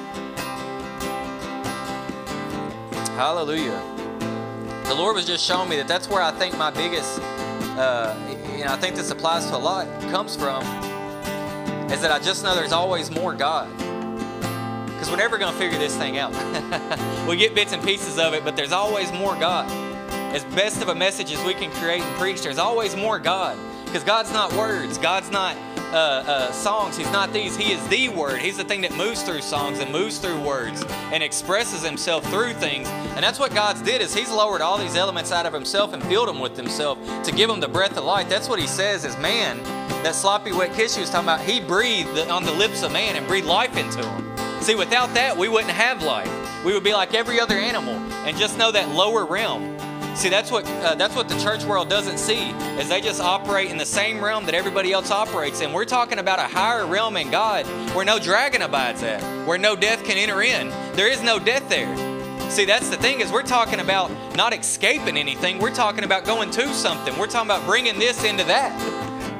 Hallelujah. The Lord was just showing me that that's where I think my biggest, uh, you know, I think this applies to a lot, comes from, is that I just know there's always more God. Because we're never going to figure this thing out. We get bits and pieces of it, but there's always more God. As best of a message as we can create and preach, there's always more God. Because God's not words. God's not uh, uh, songs. He's not these. He is the Word. He's the thing that moves through songs and moves through words and expresses himself through things. And that's what God's did, is he's lowered all these elements out of himself and filled them with himself to give them the breath of life. That's what he says is man. That sloppy wet kiss he was talking about, he breathed on the lips of man and breathed life into him. See, without that, we wouldn't have life. We would be like every other animal and just know that lower realm. See, that's what uh, that's what the church world doesn't see, is they just operate in the same realm that everybody else operates in. We're talking about a higher realm in God where no dragon abides at, where no death can enter in. There is no death there. See, that's the thing, is we're talking about not escaping anything. We're talking about going to something. We're talking about bringing this into that.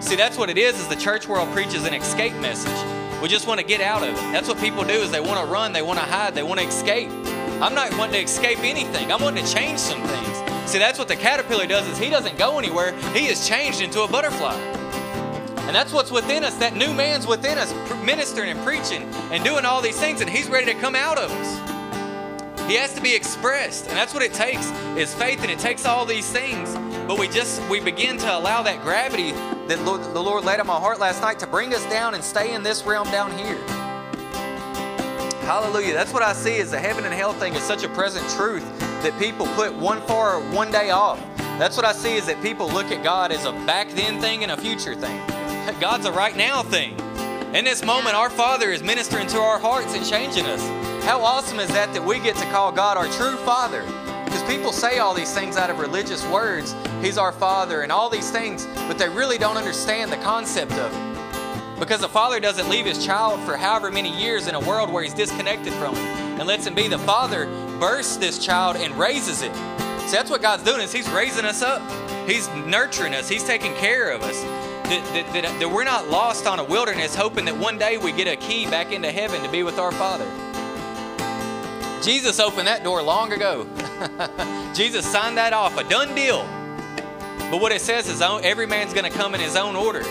See, that's what it is, is the church world preaches an escape message. We just want to get out of it. That's what people do, is they want to run, they want to hide, they want to escape. I'm not wanting to escape anything. I'm wanting to change some things. See, that's what the caterpillar does, is he doesn't go anywhere. He is changed into a butterfly. And that's what's within us. That new man's within us, ministering and preaching and doing all these things, and he's ready to come out of us. He has to be expressed, and that's what it takes, is faith, and it takes all these things. But we just, we begin to allow that gravity that the Lord laid on my heart last night to bring us down and stay in this realm down here. Hallelujah. That's what I see, is the heaven and hell thing is such a present truth that people put one far or one day off. That's what I see, is that people look at God as a back then thing and a future thing. God's a right now thing. In this moment, our Father is ministering to our hearts and changing us. How awesome is that, that we get to call God our true Father? Because people say all these things out of religious words. He's our Father and all these things, but they really don't understand the concept of it. Because the Father doesn't leave His child for however many years in a world where He's disconnected from Him and lets Him be. The Father births this child and raises it. See, that's what God's doing, is He's raising us up. He's nurturing us. He's taking care of us. That, that, that, that we're not lost on a wilderness hoping that one day we get a key back into heaven to be with our Father. Jesus opened that door long ago. Jesus signed that off, a done deal. But what it says is every man's going to come in his own order.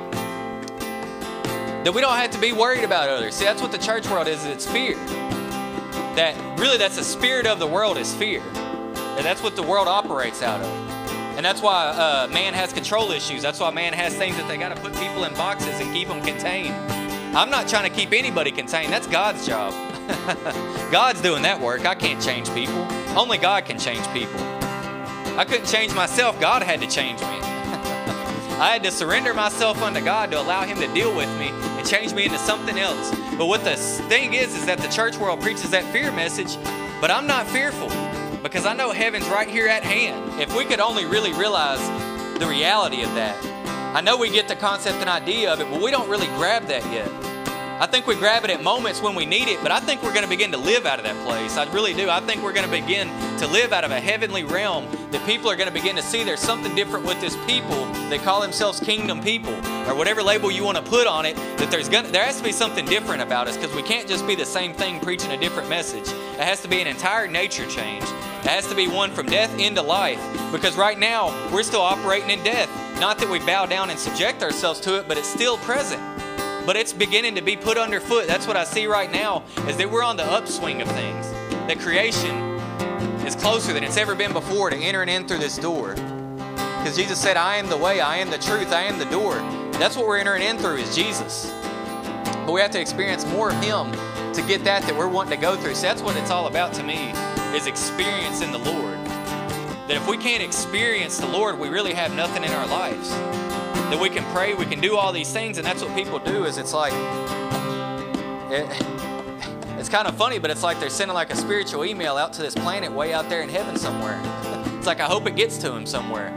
That we don't have to be worried about others. See, that's what the church world is. It's fear. That really, that's the spirit of the world, is fear. And that's what the world operates out of. And that's why uh, man has control issues. That's why man has things that they got to put people in boxes and keep them contained. I'm not trying to keep anybody contained. That's God's job. God's doing that work. I can't change people. Only God can change people. I couldn't change myself. God had to change me. I had to surrender myself unto God to allow Him to deal with me and change me into something else. But what the thing is, is that the church world preaches that fear message, but I'm not fearful because I know heaven's right here at hand. If we could only really realize the reality of that. I know we get the concept and idea of it, but we don't really grab that yet. I think we grab it at moments when we need it, but I think we're going to begin to live out of that place. I really do. I think we're going to begin to live out of a heavenly realm, that people are going to begin to see there's something different with this people. They call themselves kingdom people, or whatever label you want to put on it, that there's gonna, there has to be something different about us, because we can't just be the same thing preaching a different message. It has to be an entire nature change. It has to be one from death into life, because right now we're still operating in death. Not that we bow down and subject ourselves to it, but it's still present. But it's beginning to be put underfoot. That's what I see right now, is that we're on the upswing of things. That creation is closer than it's ever been before to entering in through this door. Because Jesus said, I am the way, I am the truth, I am the door. That's what we're entering in through, is Jesus. But we have to experience more of Him to get that that we're wanting to go through. So that's what it's all about to me, is experiencing the Lord. That if we can't experience the Lord, we really have nothing in our lives. That we can pray, we can do all these things, and that's what people do. Is it's like, it, it's kind of funny, but it's like they're sending like a spiritual email out to this planet way out there in heaven somewhere. It's like, I hope it gets to him somewhere.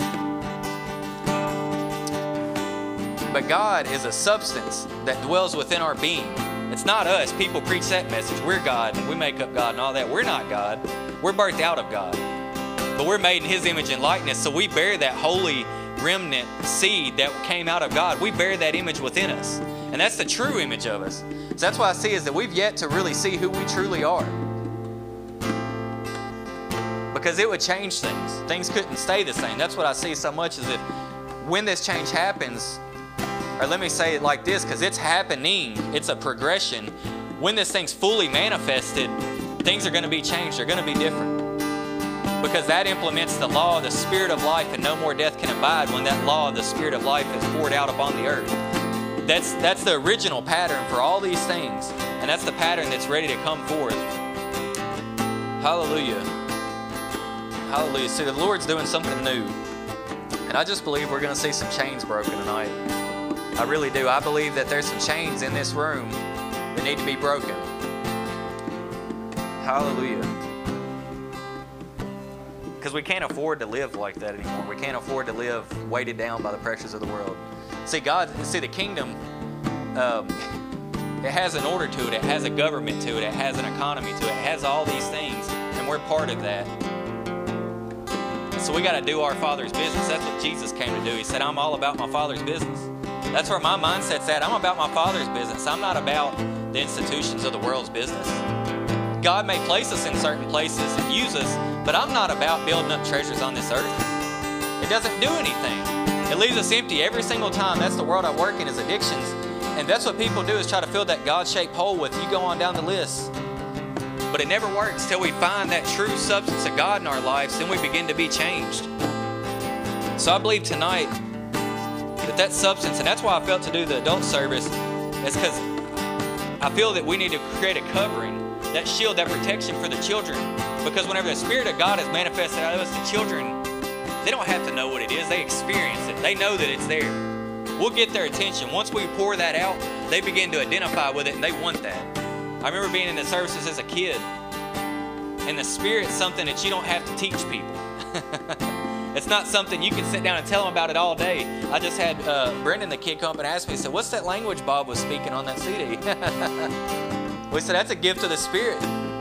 But God is a substance that dwells within our being. It's not us. People preach that message. We're God, and we make up God and all that. We're not God. We're birthed out of God. But we're made in His image and likeness, so we bear that holy remnant seed that came out of God. We bear that image within us, and that's the true image of us. So that's what I see, is that we've yet to really see who we truly are, because it would change things. Things couldn't stay the same. That's what I see so much, is that when this change happens, or let me say it like this, because it's happening, it's a progression. When this thing's fully manifested, things are going to be changed. They're going to be different. Because that implements the law of the Spirit of life, and no more death can abide when that law of the Spirit of life is poured out upon the earth. That's, that's the original pattern for all these things. And that's the pattern that's ready to come forth. Hallelujah. Hallelujah. See, the Lord's doing something new. And I just believe we're going to see some chains broken tonight. I really do. I believe that there's some chains in this room that need to be broken. Hallelujah. Because we can't afford to live like that anymore. We can't afford to live weighted down by the pressures of the world. See, God, see, the kingdom, um, it has an order to it. It has a government to it. It has an economy to it. It has all these things, and we're part of that. So we got to do our Father's business. That's what Jesus came to do. He said, I'm all about my Father's business. That's where my mindset's at. I'm about my Father's business. I'm not about the institutions of the world's business. God may place us in certain places and use us, but I'm not about building up treasures on this earth. It doesn't do anything. It leaves us empty every single time. That's the world I work in, is addictions. And that's what people do, is try to fill that God-shaped hole with. You go on down the list. But it never works till we find that true substance of God in our lives, then we begin to be changed. So I believe tonight that that substance, and that's why I felt to do the adult service, is because I feel that we need to create a covering, that shield, that protection for the children. Because whenever the Spirit of God is manifested out of us, the children, they don't have to know what it is. They experience it. They know that it's there. We'll get their attention. Once we pour that out, they begin to identify with it, and they want that. I remember being in the services as a kid, and the Spirit's something that you don't have to teach people. It's not something you can sit down and tell them about it all day. I just had uh, Brendan, the kid, come up and ask me, he said, what's that language Bob was speaking on that C D? We said, that's a gift of the Spirit.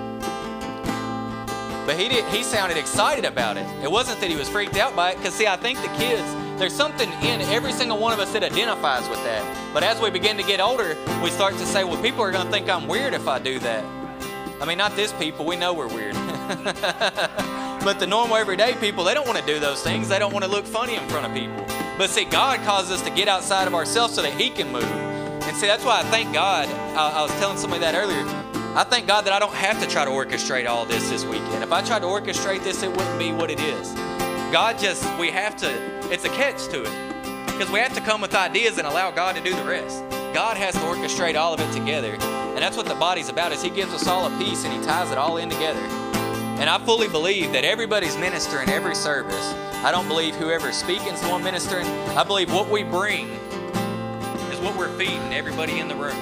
But he did, he sounded excited about it. It wasn't that he was freaked out by it, because see, I think the kids, there's something in every single one of us that identifies with that. But as we begin to get older, we start to say, well, people are going to think I'm weird if I do that. I mean, not this people, we know we're weird. But the normal everyday people, they don't want to do those things. They don't want to look funny in front of people. But see, God causes us to get outside of ourselves so that He can move. And see, that's why I thank God. I, I was telling somebody that earlier. I thank God that I don't have to try to orchestrate all this this weekend. If I tried to orchestrate this, it wouldn't be what it is. God just, we have to, it's a catch to it. Because we have to come with ideas and allow God to do the rest. God has to orchestrate all of it together. And that's what the body's about, is He gives us all a piece and He ties it all in together. And I fully believe that everybody's ministering every service. I don't believe whoever's speaking is the one ministering. I believe what we bring is what we're feeding everybody in the room.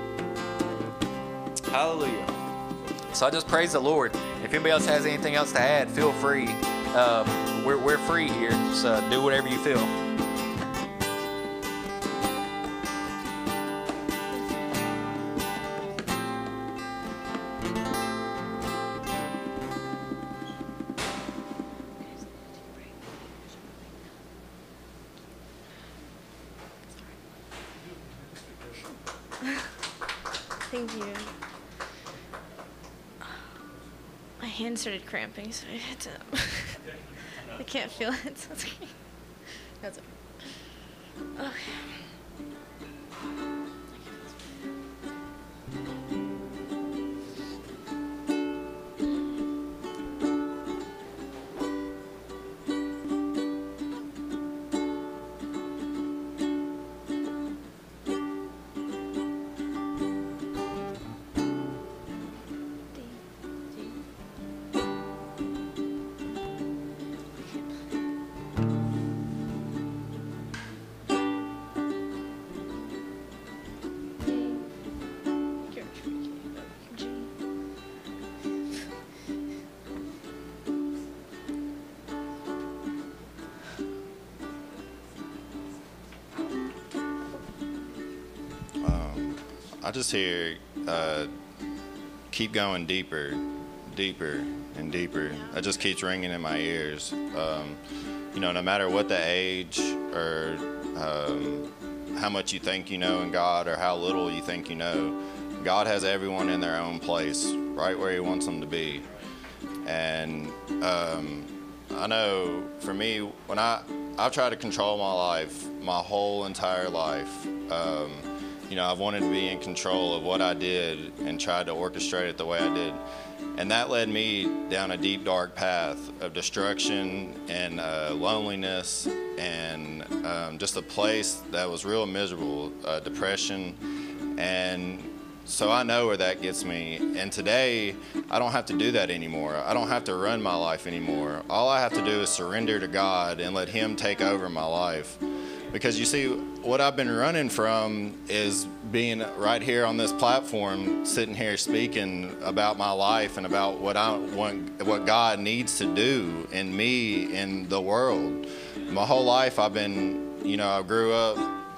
Hallelujah. So I just praise the Lord. If anybody else has anything else to add, feel free. Uh, we're, we're free here. Just uh, do whatever you feel. Thank you. My hand started cramping, so I had to. I can't feel it. So it's okay. That's okay. Okay. I just hear, uh, keep going deeper, deeper, and deeper. That just keeps ringing in my ears. Um, you know, no matter what the age or um, how much you think you know in God or how little you think you know, God has everyone in their own place, right where He wants them to be. And um, I know for me, when I, I've tried to control my life, my whole entire life, um, you know, I've wanted to be in control of what I did and tried to orchestrate it the way I did. And that led me down a deep, dark path of destruction and uh, loneliness and um, just a place that was real miserable, uh, depression. And so I know where that gets me. And today, I don't have to do that anymore. I don't have to run my life anymore. All I have to do is surrender to God and let Him take over my life. Because you see, what I've been running from is being right here on this platform, sitting here speaking about my life and about what I want, what God needs to do in me, in the world. My whole life I've been, you know, I grew up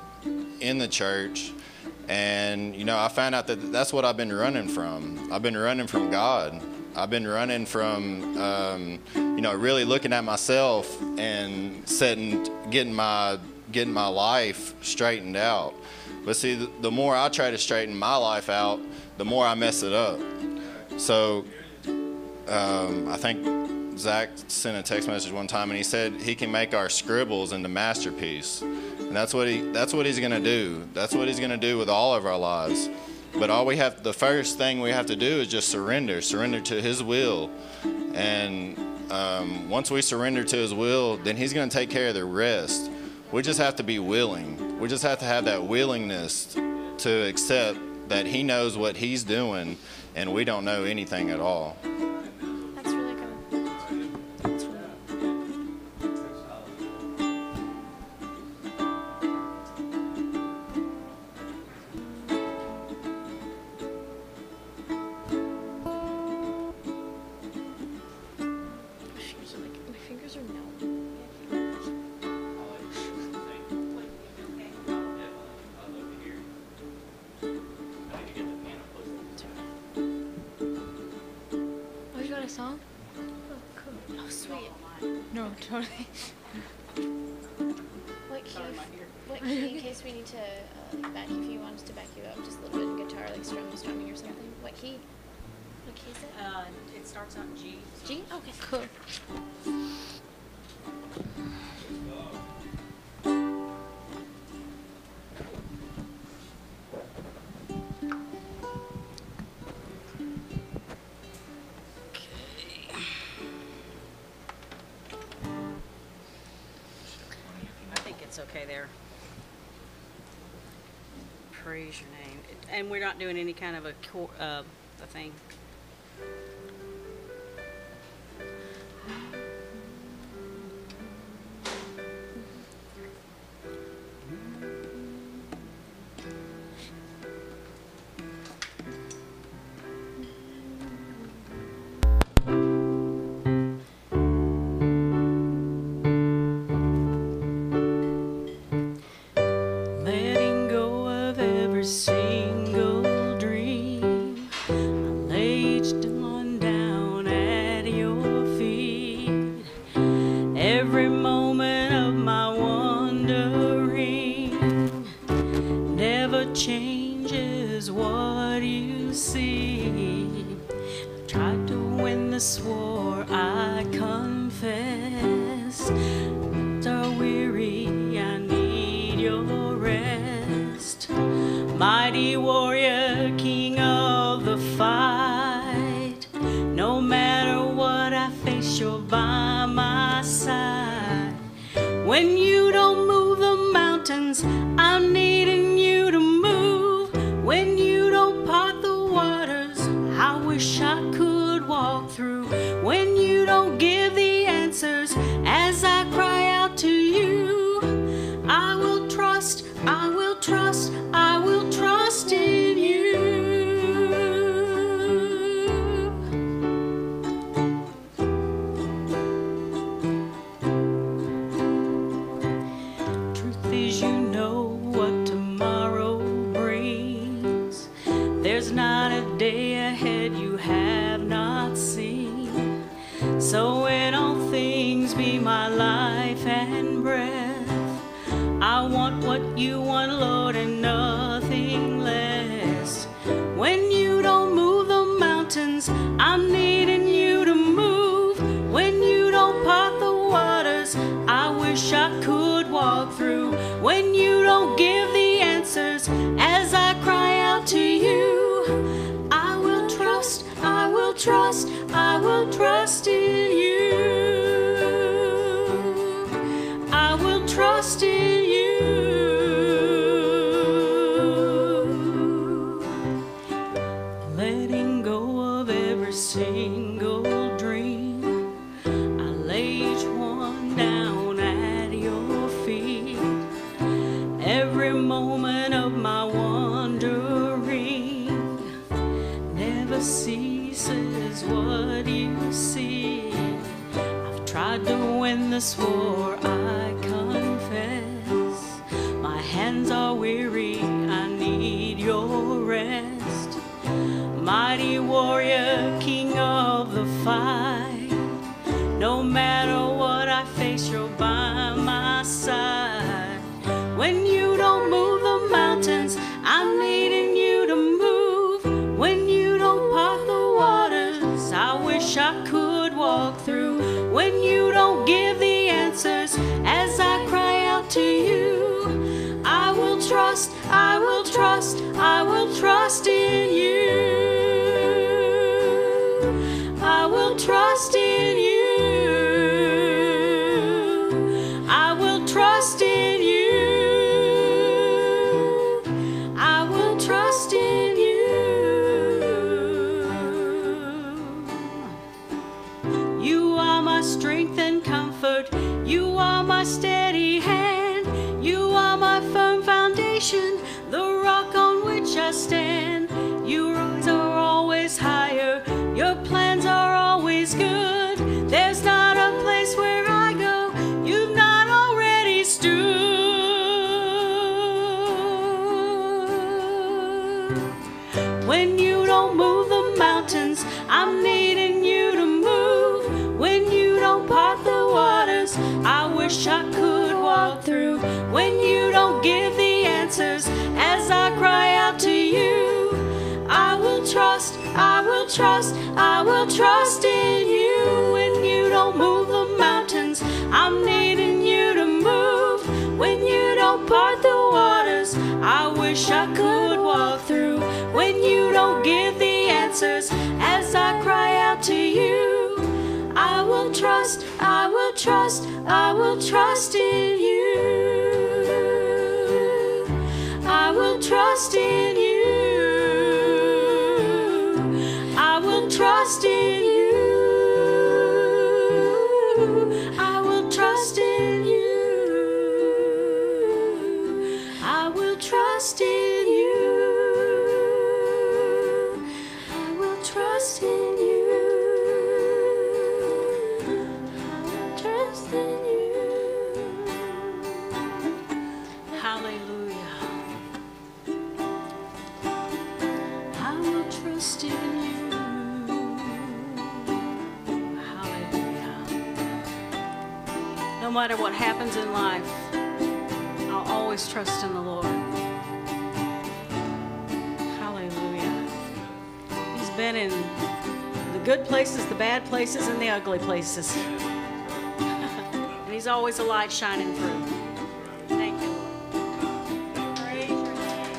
in the church, and, you know, I found out that that's what I've been running from. I've been running from God. I've been running from, um, you know, really looking at myself and setting, getting my getting my life straightened out. But see, the, the more I try to straighten my life out, the more I mess it up. So um, I think Zach sent a text message one time, and he said he can make our scribbles into masterpiece. And that's what he that's what he's going to do. That's what he's going to do with all of our lives. But all we have, the first thing we have to do is just surrender, surrender to his will. And um, once we surrender to his will, then he's going to take care of the rest. We just have to be willing. We just have to have that willingness to accept that he knows what he's doing and we don't know anything at all. That's really good. That's really my fingers are numb. Oh, you got a song? Oh, cool. Oh, sweet. No, totally. What key? What key? In case we need to uh, like back, if you want us to back you up just a little bit in guitar, like strum, strumming or something. What key? What key is it? Uh, it starts out in G. G. Okay, cool. I think it's okay there. Praise your name. And we're not doing any kind of a, cor- uh, a thing. Letting go of every single dream, I laid on down at your feet. Every moment of my wandering never changes what you see. I tried to win this war, I confess. But are weary, I need your rest. Mighty warrior, king of the fight. No matter what I face, you're by my side. When you don't move the mountains, I'm needing you to move. When you don't part the waters, I wish I could walk through. When you don't give the answers as I cry out to you, I will trust, I will trust, I will trust in you. Truth is, you know what tomorrow brings. There's not a day ahead you have not seen. So in all things be my life and breath. I want what you want, Lord, and nothing less. When you don't move the mountains, I'm needing you to move. When you don't part the waters, I wish I could walk through. When you don't give the answers as I cry out to you, I will trust, I will trust, I will trust in you. I will trust in you. Letting go of every single dream, I lay each one down at your feet. Every moment of my wandering never ceases what you see. I've tried to win this war, I confess. My hands are weary, I need your rest. Mighty warrior, king of the fight. No matter what I face, you're by my side. When you don't move the mountains, I'm needing you to move. When you don't part the waters, I wish I could walk through. When you don't give the answers as I cry out to you, I will trust, I will trust, I will trust in you. I will trust in you. I will trust in you. I will trust in you. You are my strength and comfort. You are my steady hand. You are my firm foundation, the rock on which I stand. Your eyes are always higher. Your plans are always good. There's not a place where I go you've not already stood. When you don't move the mountains, I'm needing you to move. When you don't part the waters, I wish I could walk through. When you don't give the answers as I cry out to you, I will trust, I will trust, I will trust in you. When you don't move the mountains, I'm needing you to move. When you don't part the waters, I wish I could walk through. When you don't give the answers as I cry out to you, I will trust, I will trust, I will trust in you. I will trust in you. I will trust in you. I will trust in you. I will trust in you. I will trust in you. I will trust in you. Hallelujah. I will trust in you. No matter what happens in life, I'll always trust in the Lord. Hallelujah. He's been in the good places, the bad places, and the ugly places. And He's always a light shining through. Thank you, Lord. Praise your name.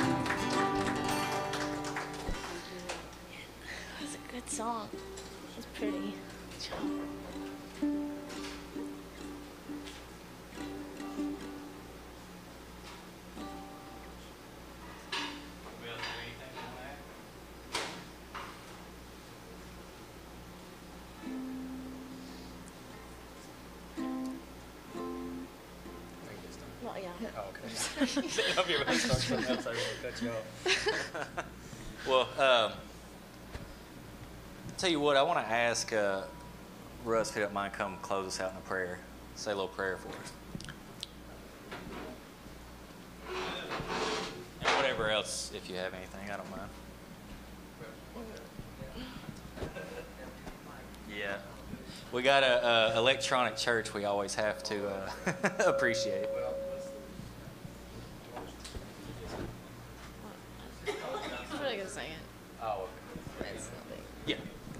That was a good song. It was pretty. Well, yeah. Oh, okay. Hope you're about to start something else. I really cut you off. Well, um, tell you what, I want to ask uh, Russ, if he don't mind, come close us out in a prayer. Say a little prayer for us. And whatever else, if you have anything, I don't mind. Yeah. We got a, a electronic church we always have to uh, appreciate. I'm really gonna sing it. Oh, okay. It's not big. Yeah.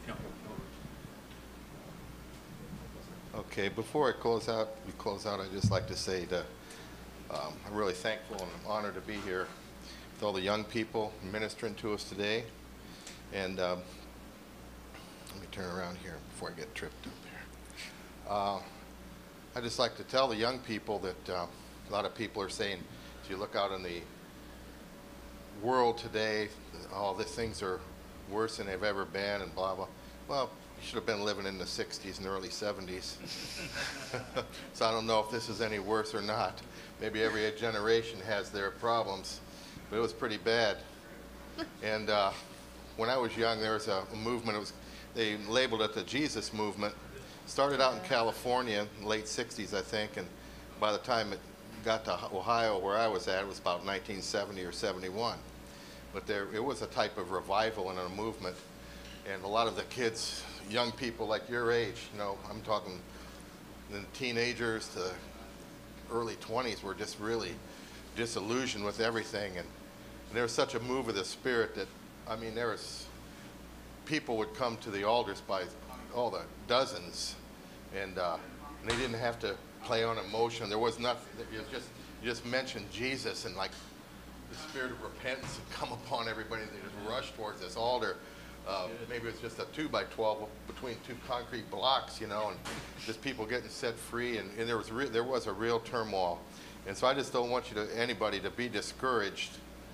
Okay, before I close out, we close out, I'd just like to say that um, I'm really thankful and I'm honored to be here with all the young people ministering to us today. And um, let me turn around here before I get tripped up here. Uh, I'd just like to tell the young people that uh, a lot of people are saying, if you look out in the world today, all the things are worse than they've ever been and blah, blah. Well, you should have been living in the sixties and early seventies. So I don't know if this is any worse or not. Maybe every generation has their problems, but it was pretty bad. And uh, when I was young, there was a, a movement. It was, they labeled it the Jesus movement. Started out in California in the late sixties, I think, and by the time it got to Ohio, where I was at, it was about nineteen seventy or seventy-one. But there, it was a type of revival and a movement. And a lot of the kids, young people like your age, you know, I'm talking the teenagers to early twenties were just really disillusioned with everything. And, and there was such a move of the Spirit that, I mean, there was, people would come to the altars by all the dozens, and, uh, and they didn't have to play on emotion. There was nothing. You just, you just mentioned Jesus, and like the spirit of repentance would come upon everybody. They just rushed towards this altar. Uh, maybe it's just a two by twelve between two concrete blocks, you know, and just people getting set free. And, and there was re- there was a real turmoil. And so I just don't want you to anybody to be discouraged,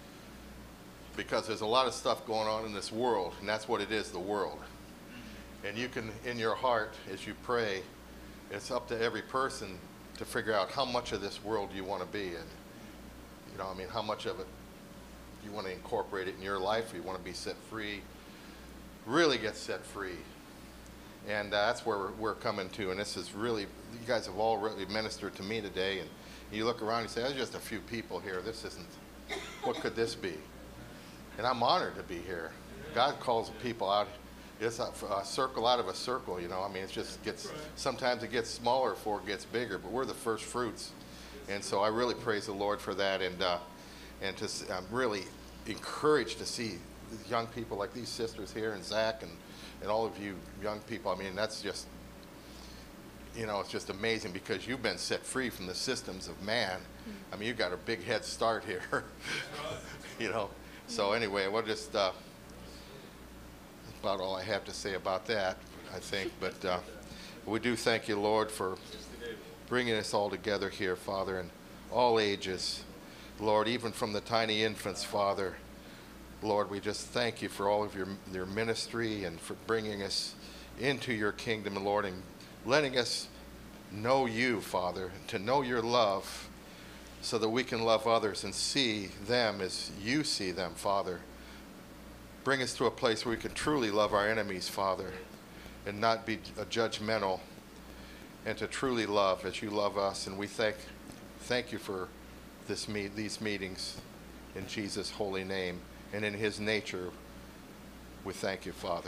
because there's a lot of stuff going on in this world, and that's what it is, the world. And you can, in your heart, as you pray, it's up to every person to figure out how much of this world you want to be in. You know, I mean, how much of it you want to incorporate it in your life, or you want to be set free, really get set free. And uh, that's where we're, we're coming to. And this is really, you guys have all really ministered to me today. And you look around and you say, there's just a few people here. This isn't, what could this be? And I'm honored to be here. God calls people out. It's a, a circle out of a circle, you know. I mean, it just gets, sometimes it gets smaller before it gets bigger, but we're the first fruits. And so I really praise the Lord for that. And uh, and to, I'm really encouraged to see young people like these sisters here, and Zach, and, and all of you young people. I mean, that's just, you know, it's just amazing, because you've been set free from the systems of man. I mean, you've got a big head start here, you know. So anyway, we'll just, uh, that's about all I have to say about that, I think. But uh, we do thank you, Lord, for bringing us all together here, Father, in all ages. Lord, even from the tiny infants, Father. Lord, we just thank you for all of your, your ministry, and for bringing us into your kingdom, Lord, and letting us know you, Father, to know your love, so that we can love others and see them as you see them, Father. Bring us to a place where we can truly love our enemies, Father, and not be judgmental, and to truly love as you love us. And we thank thank you for this meet, these meetings in Jesus' holy name, and in his nature. We thank you, Father.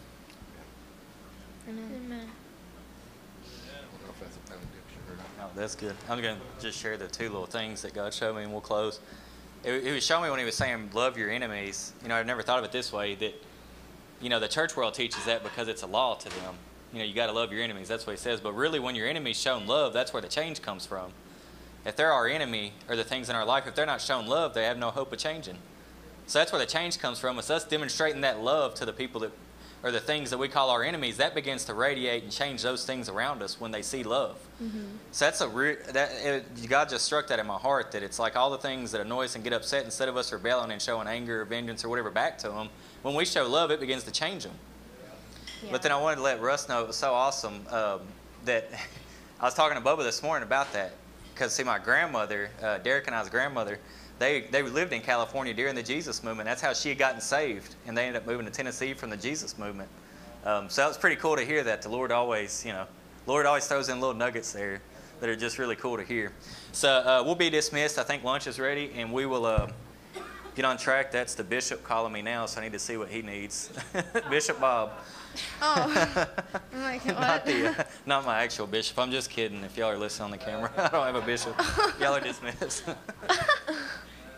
Amen. Amen. I don't know if that's a benediction or not. No, that's good. I'm going to just share the two little things that God showed me, and we'll close. It, it was showing me when he was saying, love your enemies. You know, I've never thought of it this way, that, you know, the church world teaches that because it's a law to them. You know, you got to love your enemies. That's what he says. But really, when your enemy's shown love, that's where the change comes from. If they're our enemy, or the things in our life, if they're not shown love, they have no hope of changing. So that's where the change comes from. It's us demonstrating that love to the people that, or the things that we call our enemies. That begins to radiate and change those things around us when they see love. Mm-hmm. So that's a re- that it, God just struck that in my heart, that it's like all the things that annoy us and get upset, instead of us rebelling and showing anger or vengeance or whatever back to them, when we show love, it begins to change them. Yeah. But then I wanted to let Russ know it was so awesome um, that I was talking to Bubba this morning about that. Because, see, my grandmother, uh, Derek and I's grandmother, they, they lived in California during the Jesus movement. That's how she had gotten saved. And they ended up moving to Tennessee from the Jesus movement. Um, so it was pretty cool to hear that. The Lord always, you know, Lord always throws in little nuggets there that are just really cool to hear. So uh, we'll be dismissed. I think lunch is ready, and we will uh, get on track. That's the bishop calling me now, so I need to see what he needs. Bishop Bob. Oh, I'm like, what? Not, the, uh, not my actual bishop. I'm just kidding if y'all are listening on the camera. I don't have a bishop. Y'all are dismissed.